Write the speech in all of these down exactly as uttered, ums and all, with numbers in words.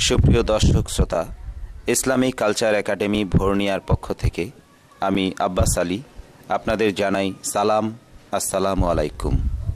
সুপ্রিয় দর্শক শ্রোতা, ইসলামিক কালচার একাডেমি ভোরনিয়ার পক্ষ থেকে আমি আব্বাস আলী আপনাদের জানাই সালাম, আসসালামু আলাইকুম।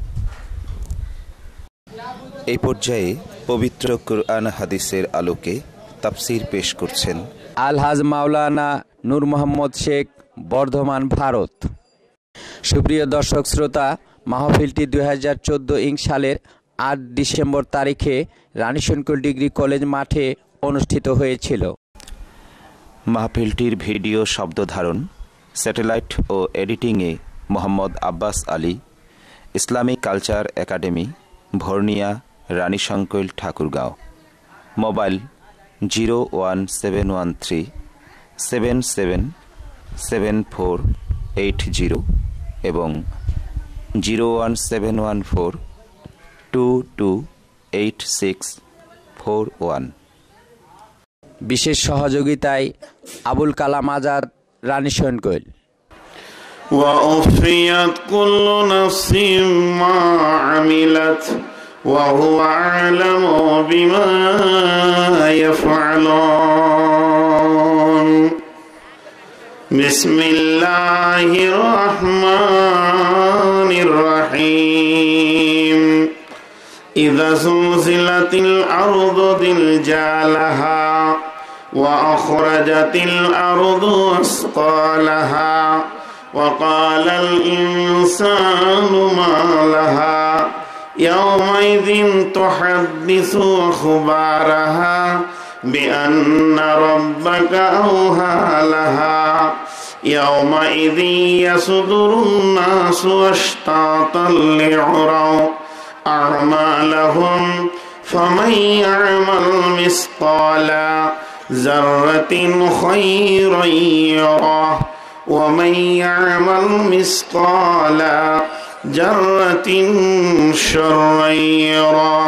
এই পর্যায়ে পবিত্র কুরআন হাদিসের আলোকে তাফসীর পেশ করছেন আলহাজ মাওলানা নূর মোহাম্মদ শেখ, বর্ধমান, ভারত। সুপ্রিয় দর্শক শ্রোতা, মাহফিলটি দুই হাজার চোদ্দো ইং সালের আট ডিসেম্বর তারিখে রানীশঙ্কর ডিগ্রি কলেজ মাঠে অনুষ্ঠিত হয়েছিল। মাহফিলটির ভিডিও শব্দ ধারণ, স্যাটেলাইট ও এডিটিংয়ে Mohammad Abbas Ali, Islamic culture academy, Bhornia, Ranishankail, Thakurgaon. Mobile zero one seven one three seven seven seven four eight zero এবং zero one seven one four two two eight six four one. বিশেষ সহযোগিতায় আবুল কালাম আজাদ, রানীশঙ্কৈল। وَأُوفِيَتْ كُلُّ نَفْسٍ مَا عَمِلَتْ وَهُوَ أَعْلَمُ بِمَا يَفْعَلُونَ بسم الله الرحمن الرحيم إذا زلزلت الأرض زلزالها وأخرجت الأرض أثقالها وقال الإنسان ما لها يومئذ تحدث أخبارها بأن ربك أوحى لها يومئذ يصدر الناس أشتاتا ليروا أعمالهم فمن يعمل مثقال ذرة خيرا يره ومن يعمل مثقال ذرة شرا يره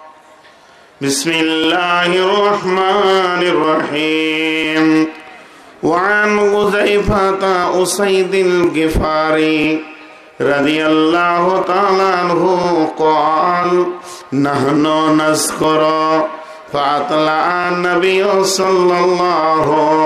بسم الله الرحمن الرحيم وعن حذيفة أسيد الغفاري رضي الله تعالى عنه قال نحن نذكر فأطلع النبي صلى الله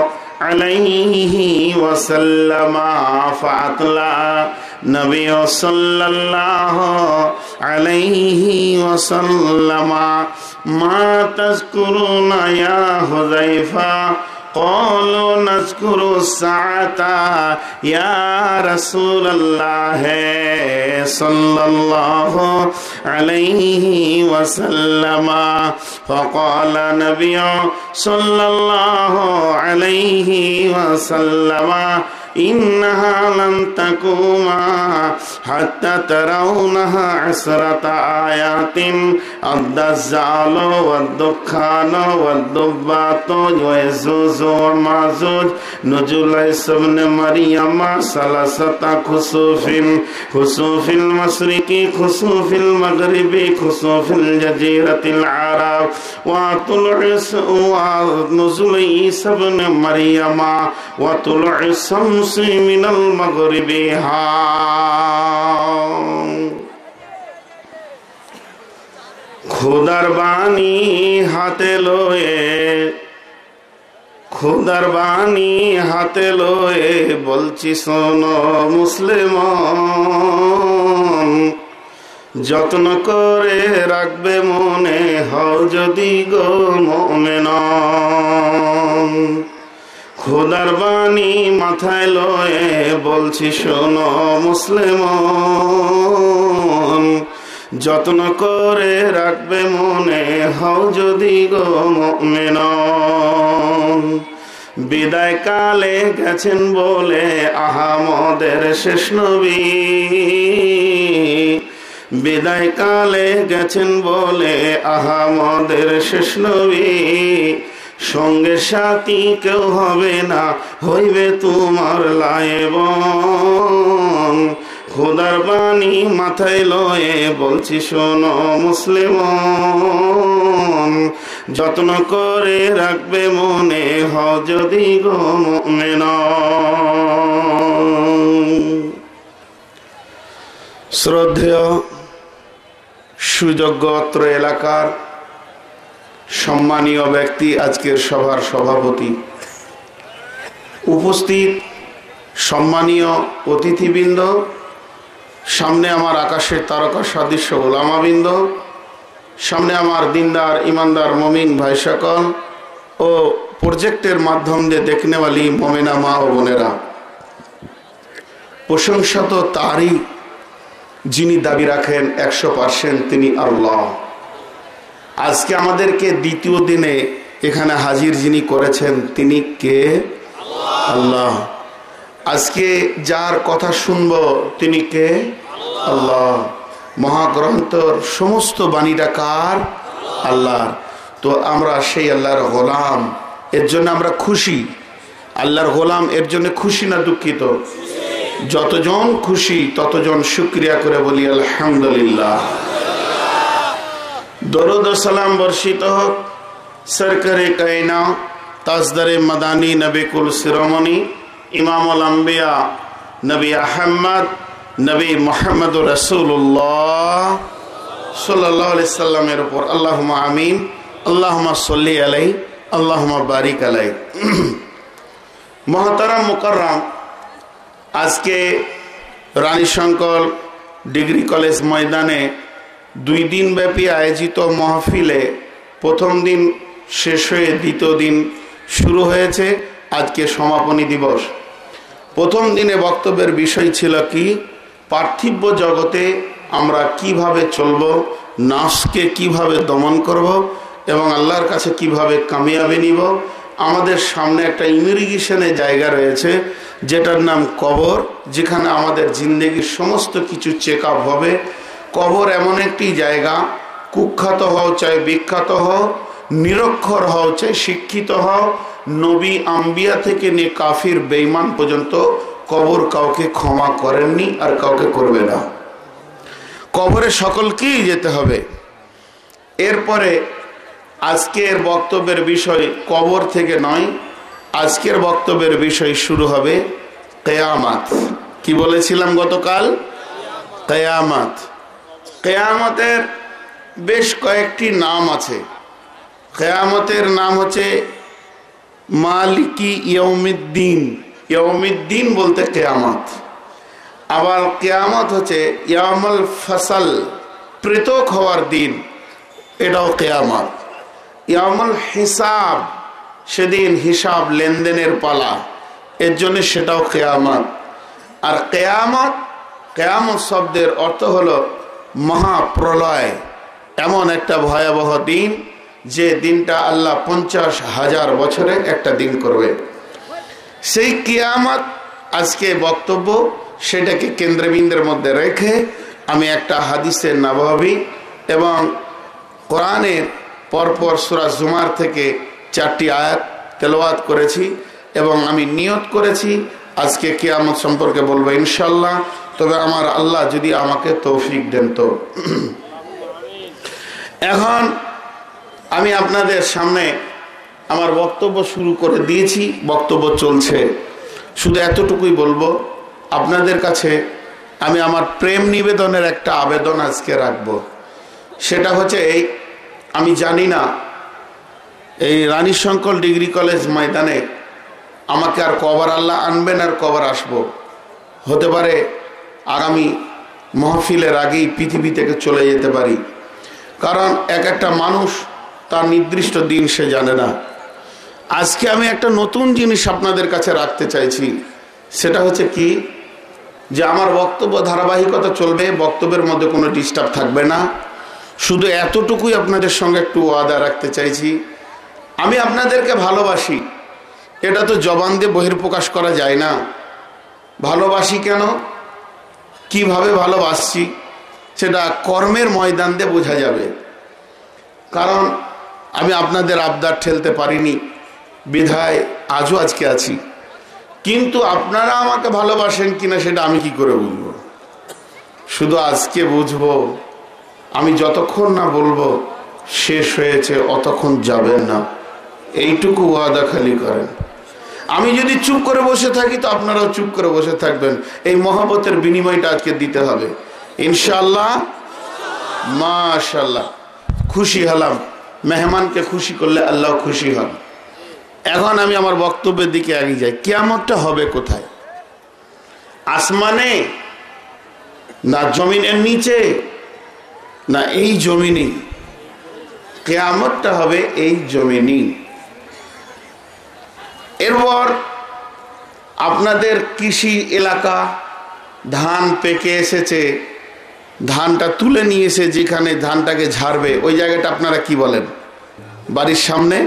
عليه وسلم فأطلع النبي صلى الله عليه وسلم ما تذكرون يا حذيفة قالوا نذكر الساعة يا رسول الله صلى الله عليه وسلم فقال النبي صلى الله عليه وسلم إنها لن تقوم حتى ترونها عشرة آيات الدجال والدخان والضبات ويجوج وماجوج نزول عيسى ابن مريم ثلاثة خسوف خسوف المشرق خسوف المغرب خسوف الجزيرة العرب وطلوع ونزول عيسى ابن مريم وطلوع الشمس من المغرب ها খুদার বাণী হাতে লয়ে খুদার বাণী হাতে লয়ে বলছি শোনো মুসলিমান, যত্ন করে রাখবে মনে হও যদি গো মুমিন। খুদার বাণী মাথায় লয়ে বলছি শোনো মুসলিমান, যত্ন করে রাখবে মনে হও যদি গো মুমিন। বিদায় কালে গেছেন বলে আহামদের শেষ নবী, বিদায় কালে গেছেন বলে আহামদের শেষ নবী, সঙ্গে সাথী কেউ হবে না হইবে তোমার লায়েবন। খোদার বাণী মাথায় লয়ে বলছি শোনো মুসলিমান, যত্ন করে রাখবে মনে হও যদি গো মুমিন। শ্রদ্ধেয় সুযোগ্য অত্র এলাকার সম্মানীয় ব্যক্তি, আজকের সভার সভাপতি, উপস্থিত সম্মানীয় অতিথিবৃন্দ, সামনে আমার আকাশের তারকা সদৃশ্য ওলামাবৃন্দ, সামনে আমার দিনদার ইমানদার মমিন ভাই সকল ও প্রজেক্টের মাধ্যম দিয়ে দেখনেওয়ালি মোমেনা মা ও বোনেরা, প্রশংসা তো তারই যিনি দাবি রাখেন একশো পার্সেন্ট, তিনি আল্লাহ। আজকে আমাদেরকে দ্বিতীয় দিনে এখানে হাজির যিনি করেছেন তিনি কে? আল্লাহ। আজকে যার কথা শুনব তিনি কে? আল্লাহ। মহাগ্রন্থর সমস্ত বাণীটা কার? আল্লাহর। তো আমরা সেই আল্লাহর গোলাম, এর জন্য আমরা খুশি। আল্লাহর গোলাম এর জন্য খুশি না দুঃখিত? যতজন খুশি ততজন শুকরিয়া করে বলি আলহামদুলিল্লাহ। দরুদ ও সালাম বর্ষিত হোক সরকারে কায়না তাজদারে মাদানী নবী কুল শিরোমণি ইমামুল আম্বিয়া নবী আহমদ নবী মুহাম্মদ রাসূলুল্লাহ সাল্লাল্লাহু আলাইহি সাল্লামের উপর আল্লাহুম্মা আমিন। আল্লাহুম্মা সাল্লি আলাইহি আল্লাহুম্মা বারিক আলাইহি। মুহতারাম মুকাররম, আজকে রানীশঙ্কর ডিগ্রি কলেজ ময়দানে দুই দিন ব্যাপী আয়োজিত মাহফিলে প্রথম দিন শেষ হয়ে দ্বিতীয় দিন শুরু হয়েছে। আজকে সমাপনী দিবস। প্রথম দিনে বক্তব্যের বিষয় ছিল কি? পার্থিব জগতে আমরা কিভাবে চলব, নাফসকে কিভাবে দমন করব এবং আল্লাহর কাছে কিভাবে কামিয়াবি নিব। আমাদের সামনে একটা ইমিগ্রেশনের জায়গা রয়েছে যেটার নাম কবর, যেখানে আমাদের জিন্দেগির সমস্ত কিছু চেক আপ হবে। কবর এমন একটি জায়গা, কুখ্যাত হও চাই বিখ্যাত হও, নিরক্ষর হও চাই শিক্ষিত হও, নবী আম্বিয়া থেকে নিয়ে কাফির বেঈমান পর্যন্ত কবর কাউকে ক্ষমা করেননি আর কাউকে করবে না। কবরে সকলকেই যেতে হবে। এরপরে আজকের বক্তব্যের বিষয় কবর থেকে নয়, আজকের বক্তব্যের বিষয় শুরু হবে কিয়ামত। কি বলেছিলাম গতকাল? কিয়ামত। কিয়ামতের বেশ কয়েকটি নাম আছে। কিয়ামতের নাম হচ্ছে মালিকি ইয়াউমিদ্দিন। ইয়াউমিদ্দিন বলতে কিয়ামত। আবার কিয়ামত হচ্ছে ইয়ামুল ফসল, পৃথক হওয়ার দিন, এটাও কিয়ামত। ইয়ামুল হিসাব, সেদিন হিসাব লেনদেনের পালা, এর জন্য সেটাও কিয়ামত। আর কিয়ামত, কিয়ামত শব্দের অর্থ হলো মহাপ্রলয়, এমন একটা ভয়াবহ দিন যে দিনটা আল্লাহ পঞ্চাশ হাজার বছরের একটা দিন করবে। সেই কিয়ামত আজকে বক্তব্য, সেটাকে কেন্দ্রবিন্দুর মধ্যে রেখে আমি একটা হাদিসের নববী এবং কোরআনের পরপর সূরা জুমার থেকে চারটি আয়াত তেলাওয়াত করেছি এবং আমি নিয়ত করেছি আজকে কিয়ামত সম্পর্কে বলবো ইনশাল্লাহ। তবে আমার আল্লাহ যদি আমাকে তৌফিক দেন তো। এখন আমি আপনাদের সামনে আমার বক্তব্য শুরু করে দিয়েছি, বক্তব্য চলছে। শুধু এতটুকুই বলবো, আপনাদের কাছে আমি আমার প্রেম নিবেদনের একটা আবেদন আজকে রাখবো। সেটা হচ্ছে এই, আমি জানি না এই রানীশঙ্কর ডিগ্রি কলেজ ময়দানে আমাকে আর কবার আল্লাহ আনবেন আর কবার আসবো। হতে পারে আগামী মাহফিলের আগেই পৃথিবী থেকে চলে যেতে পারি, কারণ এক একটা মানুষ তার নির্দিষ্ট দিন সে জানে না। আজকে আমি একটা নতুন জিনিস আপনাদের কাছে রাখতে চাইছি। সেটা হচ্ছে কি, যে আমার বক্তব্য ধারাবাহিকতা চলবে, বক্তব্যের মধ্যে কোনো ডিস্টার্ব থাকবে না। শুধু এতটুকুই আপনাদের সঙ্গে একটু ওয়াদা রাখতে চাইছি, আমি আপনাদেরকে ভালোবাসি। এটা তো জবান দিয়ে বহির্প্রকাশ করা যায় না। ভালোবাসি কেন, কিভাবে ভালোবাসছি, সেটা কর্মের ময়দান দিয়ে বোঝা যাবে। কারণ আমি আপনাদের আবদার ঠেলতে পারিনি বিধায় আজও আজকে আছি। কিন্তু আপনারা আমাকে ভালোবাসেন কিনা সেটা আমি কি করে বুঝবো? শুধু আজকে বুঝবো, আমি যতক্ষণ না বলবো শেষ হয়েছে অতক্ষণ যাবেন না, এইটুকু ওয়াদা খালি করেন। আমি যদি চুপ করে বসে থাকি তো আপনারাও চুপ করে বসে থাকবেন। এই মহব্বতের বিনিময়টা আজকে দিতে হবে ইনশাআল্লাহ। মাশাআল্লাহ, খুশি হলাম। মেহমানকে খুশি করলে আল্লাহ খুশি হন। এখন আমি আমার বক্তব্যের দিকে এগিয়ে যাই। কিয়ামতটা হবে কোথায়? আসমানে, না জমিনের নিচে, না এই জমিনে? কিয়ামতটা হবে এই জমিনে। এরপর আপনাদের কৃষি এলাকা, ধান পেকে এসেছে, ধানটা তুলে নিয়ে এসে যেখানে ধানটাকে ঝাড়বে ওই জায়গাটা আপনারা কি বলেন? বাড়ির সামনে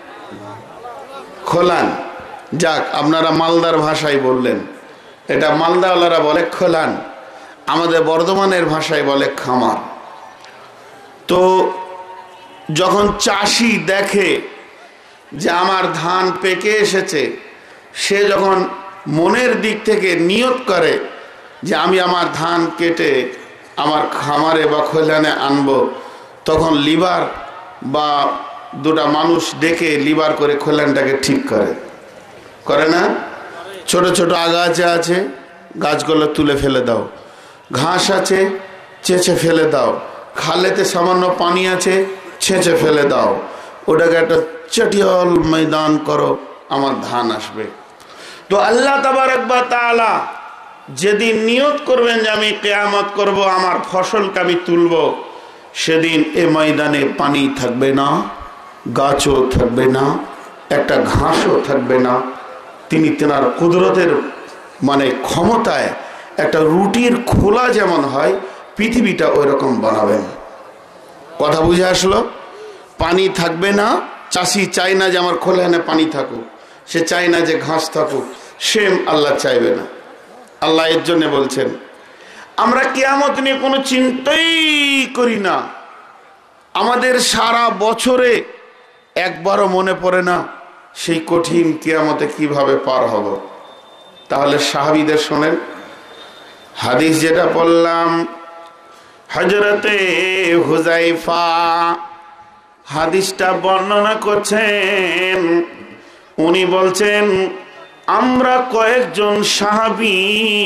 খোলান। যাক, আপনারা মালদার ভাষায় বললেন, এটা মালদাওয়ালারা বলে খোলান, আমাদের বর্ধমানের ভাষায় বলে খামার। তো যখন চাষি দেখে যে আমার ধান পেকে এসেছে, সে যখন মনের দিক থেকে নিয়ত করে যে আমি আমার ধান কেটে আমার খামারে বা খোলানে আনবো, তখন লিভার বা দুটা মানুষ ডেকে লিভার করে খোলানটাকে ঠিক করে, করে না? ছোট ছোট আগাছা আছে, গাছগুলো তুলে ফেলে দাও, ঘাস আছে চেঁচে ফেলে দাও, খালেতে সামান্য পানি আছে ছেঁচে ফেলে দাও, ওটাকে একটা চটিয়াল ময়দান করো, আমার ধান আসবে। তো আল্লাহ তাবারক ওয়া তাআলা যেদিন নিয়ত করবেন যে আমি কিয়ামত করব, আমার ফসলকে আমি তুলব, সেদিন এ ময়দানে পানি থাকবে না, গাছও থাকবে না, একটা ঘাসও থাকবে না। তিনি তেনার কুদরতের মানে ক্ষমতায় একটা রুটির খোলা যেমন হয়, পৃথিবীটা ওই রকম বানাবেন। কথা বুঝে আসলো? পানি থাকবে না। চাষি চায় না যে আমার খোলানে পানি থাকুক, সে চায় না যে ঘাস থাকুক, সেম আল্লাহ চাইবে না। আল্লাহ এর জন্য বলছেন আমরা কিয়ামত নিয়ে কোনো চিন্তাই করি না। আমাদের সারা বছরে একবারও মনে পড়ে না সেই কঠিন কিয়ামতে কিভাবে পার হব। তাহলে সাহাবীদের শোনেন, হাদিস যেটা বললাম, হযরতে হুযায়ফা হাদিসটা বর্ণনা করছেন। উনি বলছেন আমরা কয়েকজন সাহাবী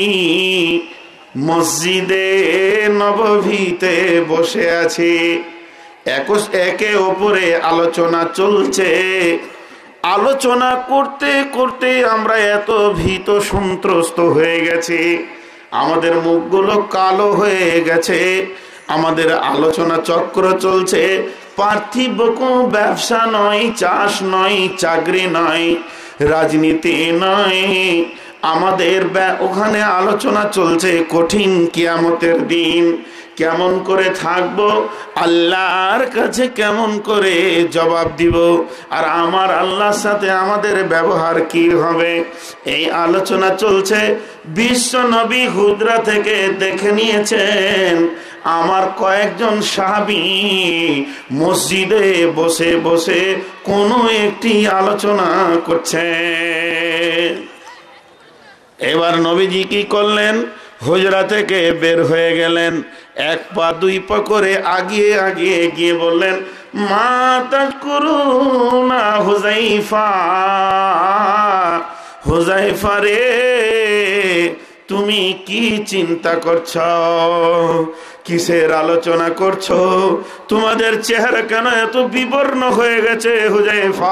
মসজিদে নববীতে বসে আছি, একে অপরে আলোচনা চলছে। আলোচনা করতে করতে আমরা এত ভীত সন্ত্রস্ত হয়ে গেছি, আমাদের মুখগুলো কালো হয়ে গেছে, আমাদের আলোচনা চক্র চলছে পার্থিব কোনো ব্যবসা নয়, চাষ নয়, চাকরি নয়, রাজনীতি নয়, আমাদের ওখানে আলোচনা চলছে কঠিন কিয়ামতের দিন, কেমন করে থাকবো, আল্লাহর কাছে কেমন করে জবাব দিব, আর আমার আল্লাহর সাথে আমাদের ব্যবহার কি হবে, এই আলোচনা চলছে। বিশ্ব নবী হুজরা থেকে দেখে নিয়েছেন আমার কয়েকজন সাহাবী মসজিদে বসে বসে কোনো একটি আলোচনা করছে। এবার নবীজি কি করলেন? হুজরা থেকে বের হয়ে গেলেন, এক পা দুই পা করে আগিয়ে আগিয়ে গিয়ে বললেন, মা তাজকুরুনা হুযায়ফা, হুযায়ফা রে তুমি কি চিন্তা করছো, কিসের আলোচনা করছো, তোমাদের চেহারা কেন এত বিবর্ণ হয়ে গেছে হুযায়ফা?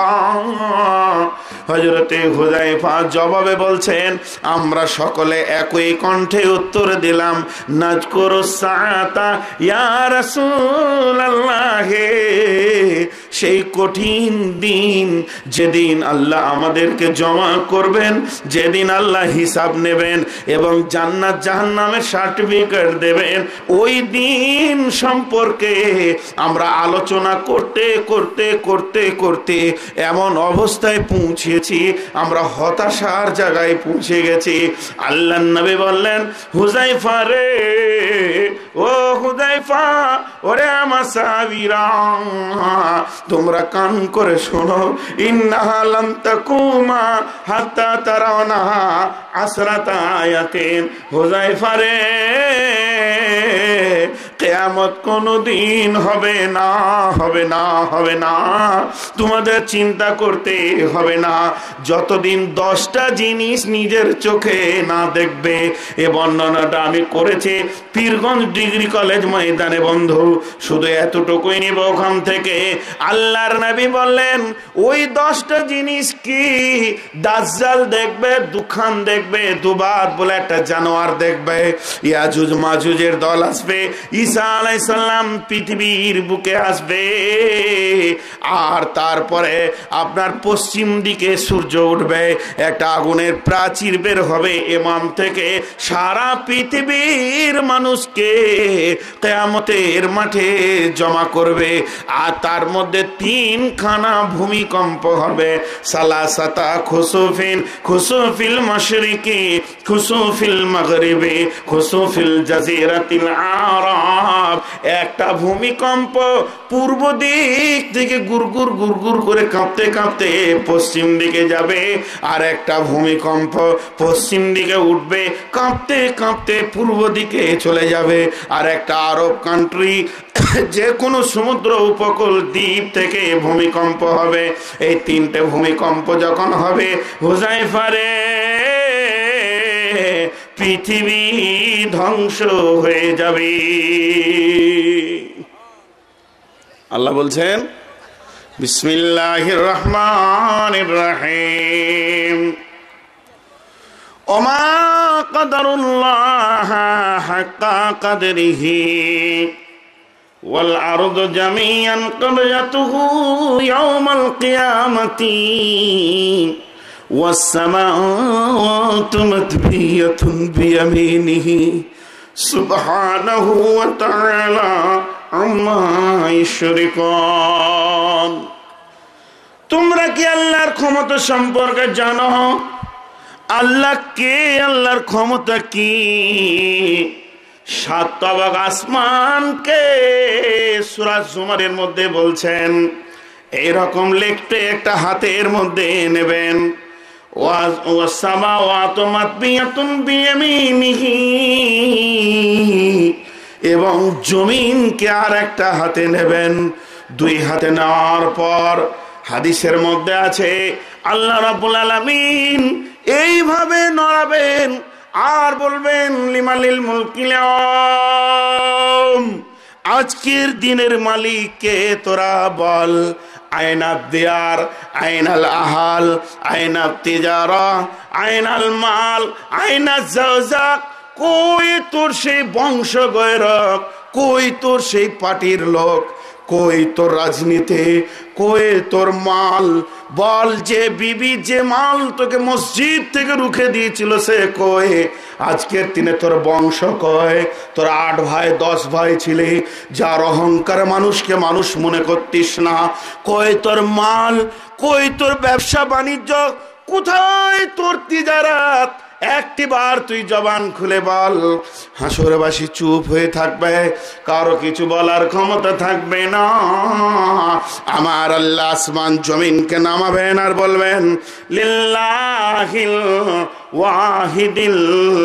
হযরতে হুযায়ফা জবাবে বলছেন, আমরা সকলে একই কণ্ঠে উত্তর দিলাম, নাজকুরু সাআতা ইয়া রাসূলুল্লাহ, সেই কঠিন দিন যেদিন আল্লাহ আমাদেরকে জমা করবেন, যেদিন আল্লাহ হিসাব নেবেন এবং জান্নাত জাহান্নামের সার্টিফিকেট দেবেন, ওই দিন সম্পর্কে আমরা আলোচনা করতে করতে করতে করতে এমন অবস্থায় পৌঁছেছি, আমরা হতাশার জায়গায় পৌঁছে গেছি। আল্লাহর নবী বললেন, হুযায়ফা রে, ও হুযায়ফা, ওরে আমার সাহাবীরা, তোমরা কান করে শোনো, ইন্নাহা লাম তাকুমা হাত্তা তারাওনা আশরাতা আয়াতিন, হুযায়ফা রে কিয়ামত কোনোদিন হবে না, হবে না, হবে না। তোমাদের চিন্তা করতে হবে না, যতদিন দশটা জিনিস নিজের চোখে না দেখবে। এ বর্ণনাটা আমি করেছি পীরগঞ্জ ডিগ্রি কলেজ ময়দানে বন্ধু। শুধু এতটুকুই নিব ওখান থেকে। আল্লাহর নবী বললেন ওই দশটা জিনিস কি? দাজ্জাল দেখবে, দুখান দেখবে, দুবাত বলে একটা জানোয়ার দেখবে, ইয়াজুজ মাজুজের দল আসবে, ঈসা আলাইহিস সালাম পৃথিবীর বুকে আসবে, আর তারপরে আপনার পশ্চিম দিকে সূর্য উঠবে, একটা আগুনের প্রাচীর বের হবে এমাম থেকে, সারা পৃথিবীর মানুষকে কিয়ামতের মাঠে জমা করবে। আর তার মধ্যে তিনখানা ভূমিকম্প হবে। সালাসাতা খুসুফিন, খুসুফিল মাশরিকি, খুসুফিল মাগরিবি, খুসুফিল জাজিরাতিল আরব। একটা ভূমিকম্প পূর্ব দিক থেকে গুরগুর গুরগুর করে কাঁপতে কাঁপতে পশ্চিম দিকে যাবে, আর একটা ভূমিকম্প পশ্চিম দিকে উঠবে, কাঁপতে কাঁপতে পূর্ব দিকে চলে যাবে। আর একটা আরব কান্ট্রি, যে কোনো সমুদ্র উপকূল দ্বীপ থেকে ভূমিকম্প হবে। এই তিনটে ভূমিকম্প যখন হবে, হুযায়ফারে পৃথিবী ধ্বংস হয়ে যাবে। আল্লাহ বলছেন বিসমিল্লাহির রহমানির রহিম, ওমা কদরুল্লাহ হাক্কা কদরিহি ওয়াল আরদু জামিআন কবজাতুহু ইয়াওমাল কিয়ামাতি ওয়াস সামাওয়াতু মাতবিয়াতুন বিয়ামিনিহি সুবহানাহু ওয়া তাআলা আম্মা ইউশরিকুন। তোমরা কি আল্লাহর ক্ষমতা সম্পর্কে জানো? আল্লাহ কে? আল্লাহর ক্ষমতা কি? সাত তবাক আসমানকে সূরা জুমারের মধ্যে বলছেন এইরকম লিখতে একটা হাতের মধ্যে নেবেন, ওয়াস সামাওয়াতু মাতবিয়াতুন বিয়ামিনিহি, এবং জমিনকে আর একটা হাতে নেবেন। দুই হাতে নেওয়ার পর হাদিসের মধ্যে আছে আল্লাহ রাব্বুল আলামিন এইভাবে নড়াবেন আর বলবেন লিমালিল মুলকিল ইয়াউম, আজকের দিনের মালিক কে তোরা বল। আইনাত দিয়ার, আইনাল আহাল, আইনাত তিজারা, আইনাল মাল, আইনাজ জাওজাক। কই তোর সেই বংশ গয়রক, কই তোর সেই পার্টির লোক, কই তোর রাজনীতি, কই তোর মাল? বল, যে বিবি যে মাল তোকে মসজিদ থেকে রুখে দিয়েছিল সে কই? আজকের দিনে তোর বংশ কয়? তোর আট ভাই দশ ভাই ছিলি, যার অহংকার মানুষকে মানুষ মনে করতিস না। কই তোর মাল, কই তোর ব্যবসা বাণিজ্য, কোথায় তোর তিজারাত? একটি বার তুই জবান খুলে বল। হাসরবাসী চুপ হয়ে থাকবে, কারো কিছু বলার ক্ষমতা থাকবে না। আমার আল্লাহ আসমান জমিনকে নামাবেন আর বলবেন লিল্লাহিল ওয়াহিদিল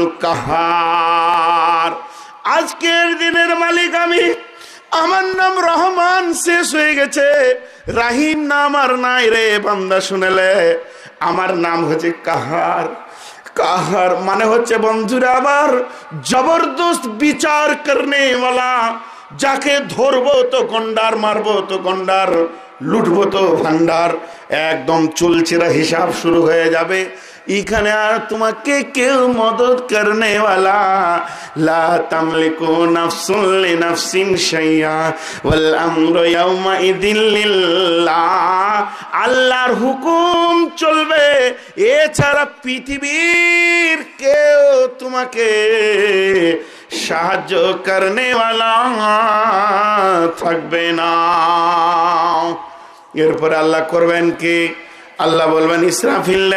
কাহার, আজকের দিনের মালিক আমি, আমার নাম রহমান শেষ হয়ে গেছে, রাহিম নাম আর নাই রে বান্দা শুনেলে। আমার নাম হচ্ছে কাহার। কাহার মানে হচ্ছে বন্ধুরা আবার জবরদস্ত বিচার করনে वाला, যাকে ধরবো তো গন্ডার, মারবো তো গন্ডার, লুটবো তো ভান্ডার। একদম চুলচেরা হিসাব শুরু হয়ে যাবে। এখানে আর তোমাকে কেউ মদত করনে वाला, লা তামলিকু নাফসুন লিনাফসিন শাইআ ওয়াল আমরু ইয়াওমা ইযিন লিল্লাহ। আল্লাহর হুকুম চলবে, এছাড়া পৃথিবীর কেউ তোমাকে সাহায্য করনে वाला থাকবে না। এরপরে আল্লাহ করবেন কি? আল্লাহ বলবেন ইসরাফিল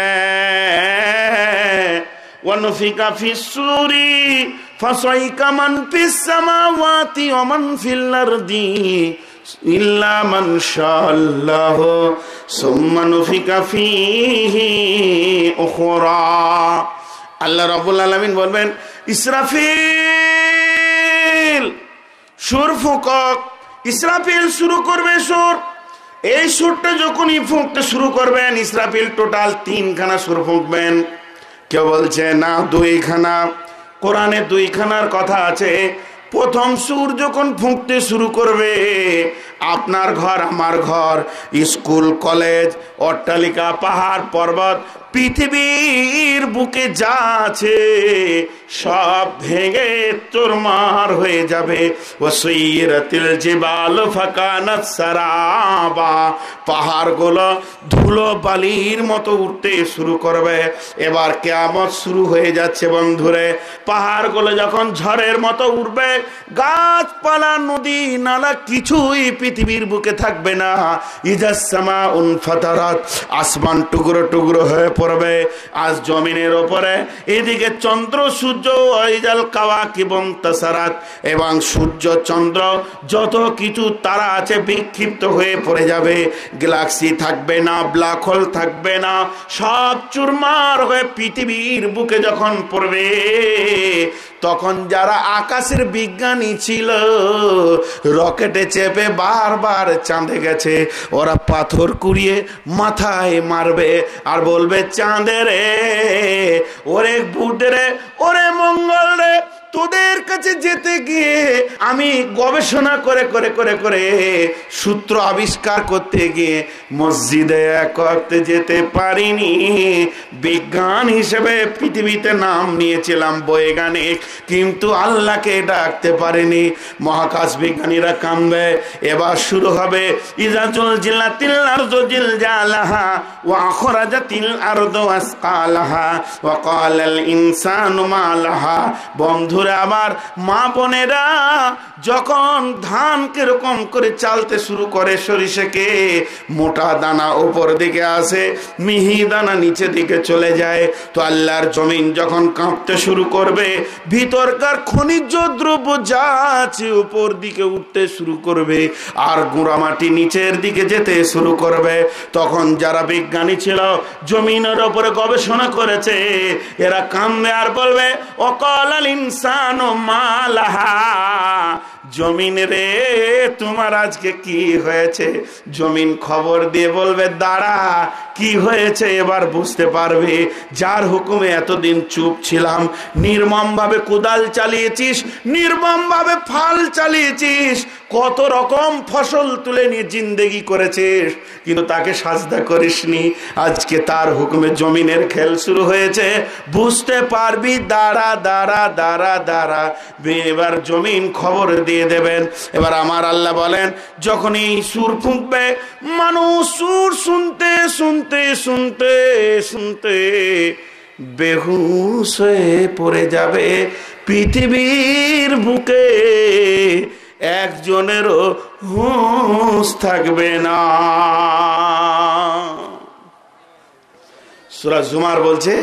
ওয়া নুফিকা ফিস সূরি ফাসাইকা মান ফিস সামাওয়াতি ওয়া মান ফিল আরদি ইল্লা মান শাআল্লাহ সুম্মা নুফিকা ফীহি উখরা। আল্লাহ রাব্বুল আলামিন বলবেন ইসরাফিল সুর ফুঁকক, ইসরাফিল শুরু করবে সুর। এই সুরটা যখনই ফুঁকতে শুরু করবেন, ইসরাফিল টোটাল তিনখানা সুর ফুঁকবেন। কেউ বলছে না দুইখানা, কোরআনে দুইখানার কথা আছে। প্রথম সুর যখন ফুঁকতে শুরু করবে, আপনার ঘর আমার ঘর, স্কুল কলেজ অট্টালিকা পাহাড় পর্বত পৃথিবীর বুকে যা আছে সব ভেঙে চুরমার হয়ে যাবে। ওয়াসইরাতিল জিবাল ফাকানাত সারাবা, পাহাড়গুলো ধুলো বালির মতো উঠতে শুরু করবে। এবার কিয়ামত শুরু হয়ে যাচ্ছে বন্ধুরে। পাহাড়গুলো যখন ঝড়ের মতো উঠবে, গাছপালা নদী নালা কিছুই পৃথিবীর বুকে থাকবে না। ইজাস সামাউন ফাতারাত, আসমান টুকরো টুকরো হয়ে পড়বে। আজ জমিনের ওপরে এদিকে চন্দ্র সূর্য, ওয়াইজাল কাওয়াকিবুন তাসারাত, এবং সূর্য চন্দ্র যত কিছু তারা আছে বিক্ষিপ্ত হয়ে পড়ে যাবে। গ্যালাক্সি থাকবে না, ব্ল্যাক হোল থাকবে না, সব চুরমার হয়ে পৃথিবীর বুকে যখন পড়বে, তখন যারা আকাশের বিজ্ঞানী ছিল, রকেটে চেপে বারবার চাঁদে গেছে, ওরা পাথর কুড়িয়ে মাথায় মারবে আর বলবে, চাঁদে রে, ওরে বুধ রে, ওরে মঙ্গল রে, তোদের কাছে যেতে গিয়ে আমি গবেষণা করে করে করে করে সূত্র আবিষ্কার করতে গিয়ে মসজিদে এক করতে যেতে পারিনি। বিজ্ঞান হিসেবে পৃথিবীতে নাম নিয়েছিলাম বৈজ্ঞানিক, কিন্তু আল্লাহকে ডাকতে পারিনি। মহাকাশ বিজ্ঞানীরা কামবে। এবার শুরু হবে ইজা জুলজিলাতিল আরদু জিলজালাহা ওয়া আখরাজাতিল আরদু আসকালাহা ওয়া ক্বালাল ইনসানু মা লাহা। বন্ধু আমার মা বোনেরা, যখন ধান কিরকম করে চালতে শুরু করে, সরিষাকে মোটা দানা উপর দিকে আসে, মিহি দানা নিচে দিকে চলে যায়, তো আল্লাহর জমিন যখন কাঁপতে শুরু করবে, ভিতরকার খনিজ দ্রব্য যা আছে উপর দিকে উঠতে শুরু করবে, আর গুঁড়া মাটি নিচের দিকে যেতে শুরু করবে। তখন যারা বিজ্ঞানী ছিল, জমিনের উপরে গবেষণা করেছে, এরা কামবে আর বলবে, অকালাল ইনসান মালাহা, জমিন রে তোমার আজকে কি হয়েছে? জমিন খবর দিয়ে বলবে, দাঁড়া, কি হয়েছে এবার বুঝতে পারবে। যার হুকুমে এতদিন চুপ ছিলাম, নির্মম ভাবে কোদাল চালিয়েছিস, নির্মম ভাবে ফাল চালিয়েছিস, কত রকম ফসল তুলে নিয়ে জিন্দেগি করেছিস, কিন্তু তাকে সাজদা করিসনি। আজকে তার হুকুমে জমিনের খেল শুরু হয়েছে, বুঝতে পারবি, দাঁড়া দাঁড়া দাঁড়া দাঁড়া। এবার জমিন খবর দিয়ে দেবেন। এবার আমার আল্লাহ বলেন, যখন এই সুর ফুঁকবে, মানুষ সুর শুনতে শুনতে শুনতে শুনতে বেহুশ হয়ে পড়ে যাবে। পৃথিবীর বুকে একজনেরও হুঁশ থাকবে না। সূরা জুমার বলছে,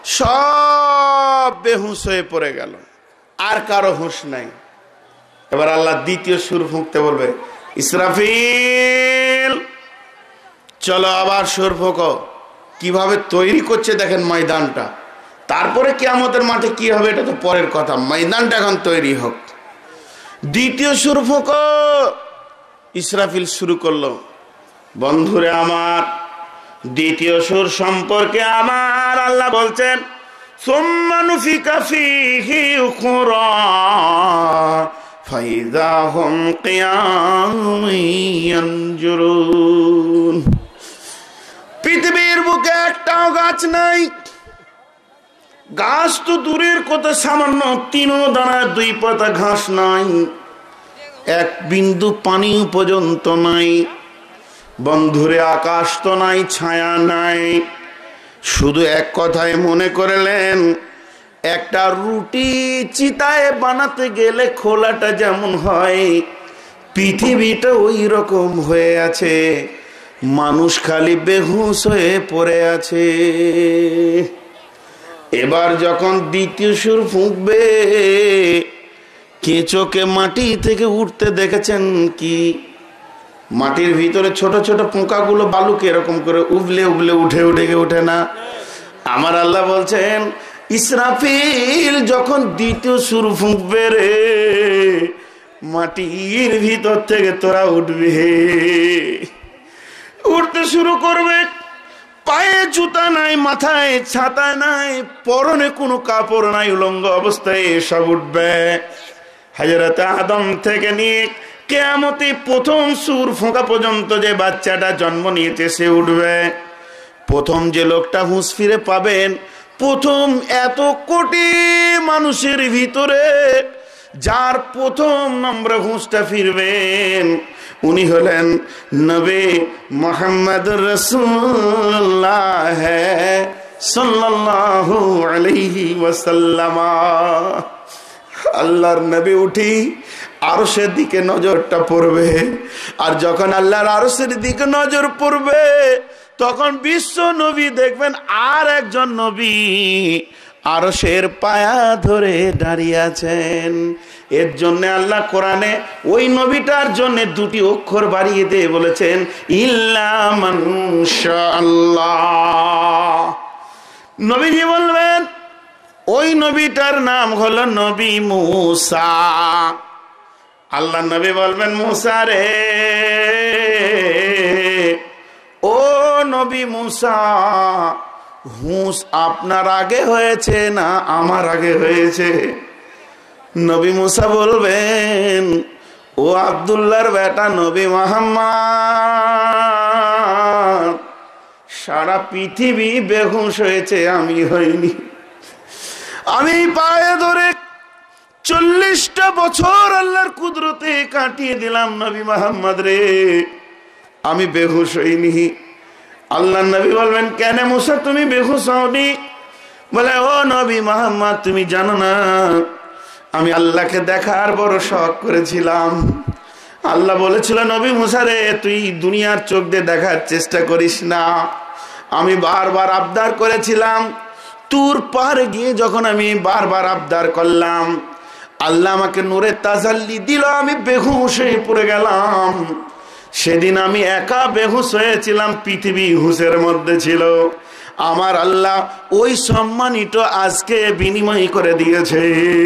সব বেহুশ হয়ে পড়ে গেল, আর কারো হুঁশ নাই। এবার আল্লাহ দ্বিতীয় সুর ফুঁকতে বলবে, ইসরাফিল চলো আবার সুর ফুঁকো। কিভাবে তৈরি করছে দেখেন ময়দানটা। তারপরে কিয়ামতের মাঠে কি হবে এটা তো পরের কথা, ময়দানটা এখন তৈরি হোক। দ্বিতীয় সুর ফুঁকো। ইসরাফিল শুরু করলো। বন্ধুরে আমার, দ্বিতীয় সুর সম্পর্কে আমার আল্লাহ বলছেন, সুম্মা নুফিকা ফীহি উখরা ফাইযা হুম কিয়ামুন ইয়ানজুরুন। পৃথিবীর বুকে একটাও গাছ নাই। গাছ তো দূরের কথা, সামান্য তিন দানা দুই পাতা ঘাস নাই, এক বিন্দু পানি পর্যন্ত নাই। বন্ধুরে আকাশ তো নাই, ছায়া নাই। শুধু এক কথায় মনে করলেন, একটা রুটি চিতায় বানাতে গেলে খোলাটা যেমন হয়, পৃথিবীটা ওই রকম হয়ে আছে। মানুষ খালি বেহুশ হয়ে পড়ে আছে। এবার যখন দ্বিতীয় সুর ফুঁকবে, কেঁচোকে মাটি থেকে উঠতে দেখেছেন কি? মাটির ভিতরে ছোট ছোট পোকাগুলো বালুকে এরকম করে উবলে উবলে উঠে উঠে উঠে না। আমার আল্লাহ বলছেন, ইসরাফিল যখন দ্বিতীয় সুর ফুঁকবে রে, মাটির ভিতর থেকে তোরা উঠবে, উঠতে শুরু করবে। পায়ে জুতা নাই, মাথায় ছাতা নাই, পরনে কোনো কাপড় নাই, উলঙ্গ অবস্থায় এসব উঠবে। হযরত আদম থেকে নিয়ে কিয়ামতে প্রথম সূর ফোঁকা পর্যন্ত যে বাচ্চাটা জন্ম নিয়েছে সে উঠবে। প্রথম যে লোকটা হুঁশ ফিরে পাবেন, প্রথম এত কোটি মানুষের ভিতরে যার প্রথম নম্বরে হুঁশটা ফিরবেন উনি হলেন নবী মুহাম্মদ রাসূলুল্লাহ সাল্লাল্লাহু আলাইহি ওয়াসাল্লাম। আল্লাহর নবী উঠি আরশের দিকে নজরটা পড়বে, আর যখন আল্লাহর আরশের দিকে নজর পড়বে তখন বিশ্ব নবী দেখবেন আর একজন নবী আরশের পায়া ধরে দাঁড়িয়ে আছেন। এর জন্য আল্লাহ কোরআনে ওই নবীটার জন্য দুটি অক্ষর বাড়িয়ে দিয়ে বলেছেন ইল্লা মান শাআল্লাহ। নবীজি বলবেন ওই নবীটার নাম হলো নবী মূসা। আল্লাহ নবী বলবেন মূসা রে, ও নবী মূসা, হুঁশ আপনার আগে হয়েছে না আমার আগে হয়েছে? নবী মূসা বলবেন ও আব্দুল্লাহর বেটা নবী মুহাম্মদ, সারা পৃথিবী বেহুশ হয়েছে, আমি হইনি। আমি পায়ে ধরে চল্লিশটা বছর আল্লাহর কুদরতে কাটিয়ে দিলাম নবী মুহাম্মদ রে, আমি বেহুশ হইনি। আল্লাহ নবী বলবেন কেন মূসা তুমি বেহুশ হওনি? বলে ও নবী মুহাম্মদ, তুমি জানো না আমি আল্লাহকে দেখার বড় শখ করেছিলাম। আল্লাহ বলেছিল নবী মূসা রে, তুই দুনিয়ার চোখ দিয়ে দেখার চেষ্টা করিস না। আমি বারবার আবদার করেছিলাম, তুর পাহাড়ে গিয়ে যখন আমি বারবার আবদার করলাম আল্লাহ আমাকে নূরের তাজাল্লি দিল, আমি বেহুশ হয়ে পড়ে গেলাম। সেদিন আমি একা বেহুশ হয়েছিলাম, পৃথিবী হুঁশের মধ্যে ছিল। আমার আল্লাহ ওই সম্মানিত আজকে বিনিময় করে দিয়েছে।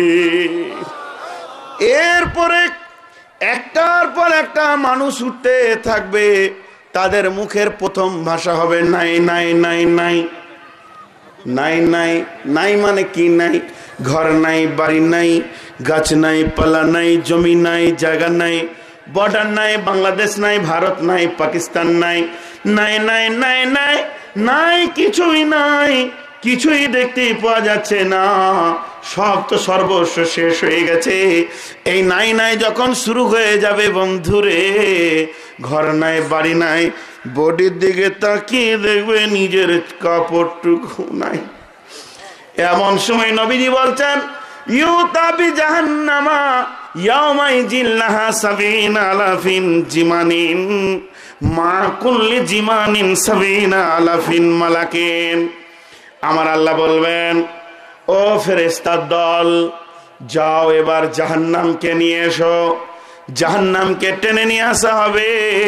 এরপরে একটার পর একটা মানুষ উঠতে থাকবে, তাদের মুখের প্রথম ভাষা হবে নাই নাই নাই নাই নাই নাই নাই। মানে কি নাই? ঘর নাই, বাড়ি নাই, গাছ নাই, পালা নাই, জমি নাই, জায়গা নাই, বর্ডার নাই, বাংলাদেশ নাই, ভারত নাই, পাকিস্তান নাই, নাই নাই নাই নাই নাই, কিছুই নাই, কিছুই দেখতে পাওয়া যাচ্ছে না, সব তো সর্বস্ব শেষ হয়ে গেছে। এই নাই নাই যখন শুরু হয়ে যাবে বন্ধুরে, ঘর নাই, বাড়ি নাই, বডির দিকে তাকিয়ে দেখবে নিজের কাপড়টুকু নাই। এমন সময় নবীজি বলছেন ইউতাবি জাহান্নামা ইয়াউমাইজিন লাহা সাবিনা আলাফিন জিমানিন মা কুল্লি জিমানিন সাবিনা আলাফিন মালাকিন। আমার আল্লাহ বলবেন ও ফেরেশতার দল, যাও এবার জাহান্নামকে নিয়ে এসো। জাহান্নামকে টেনে নিয়ে আসা হবে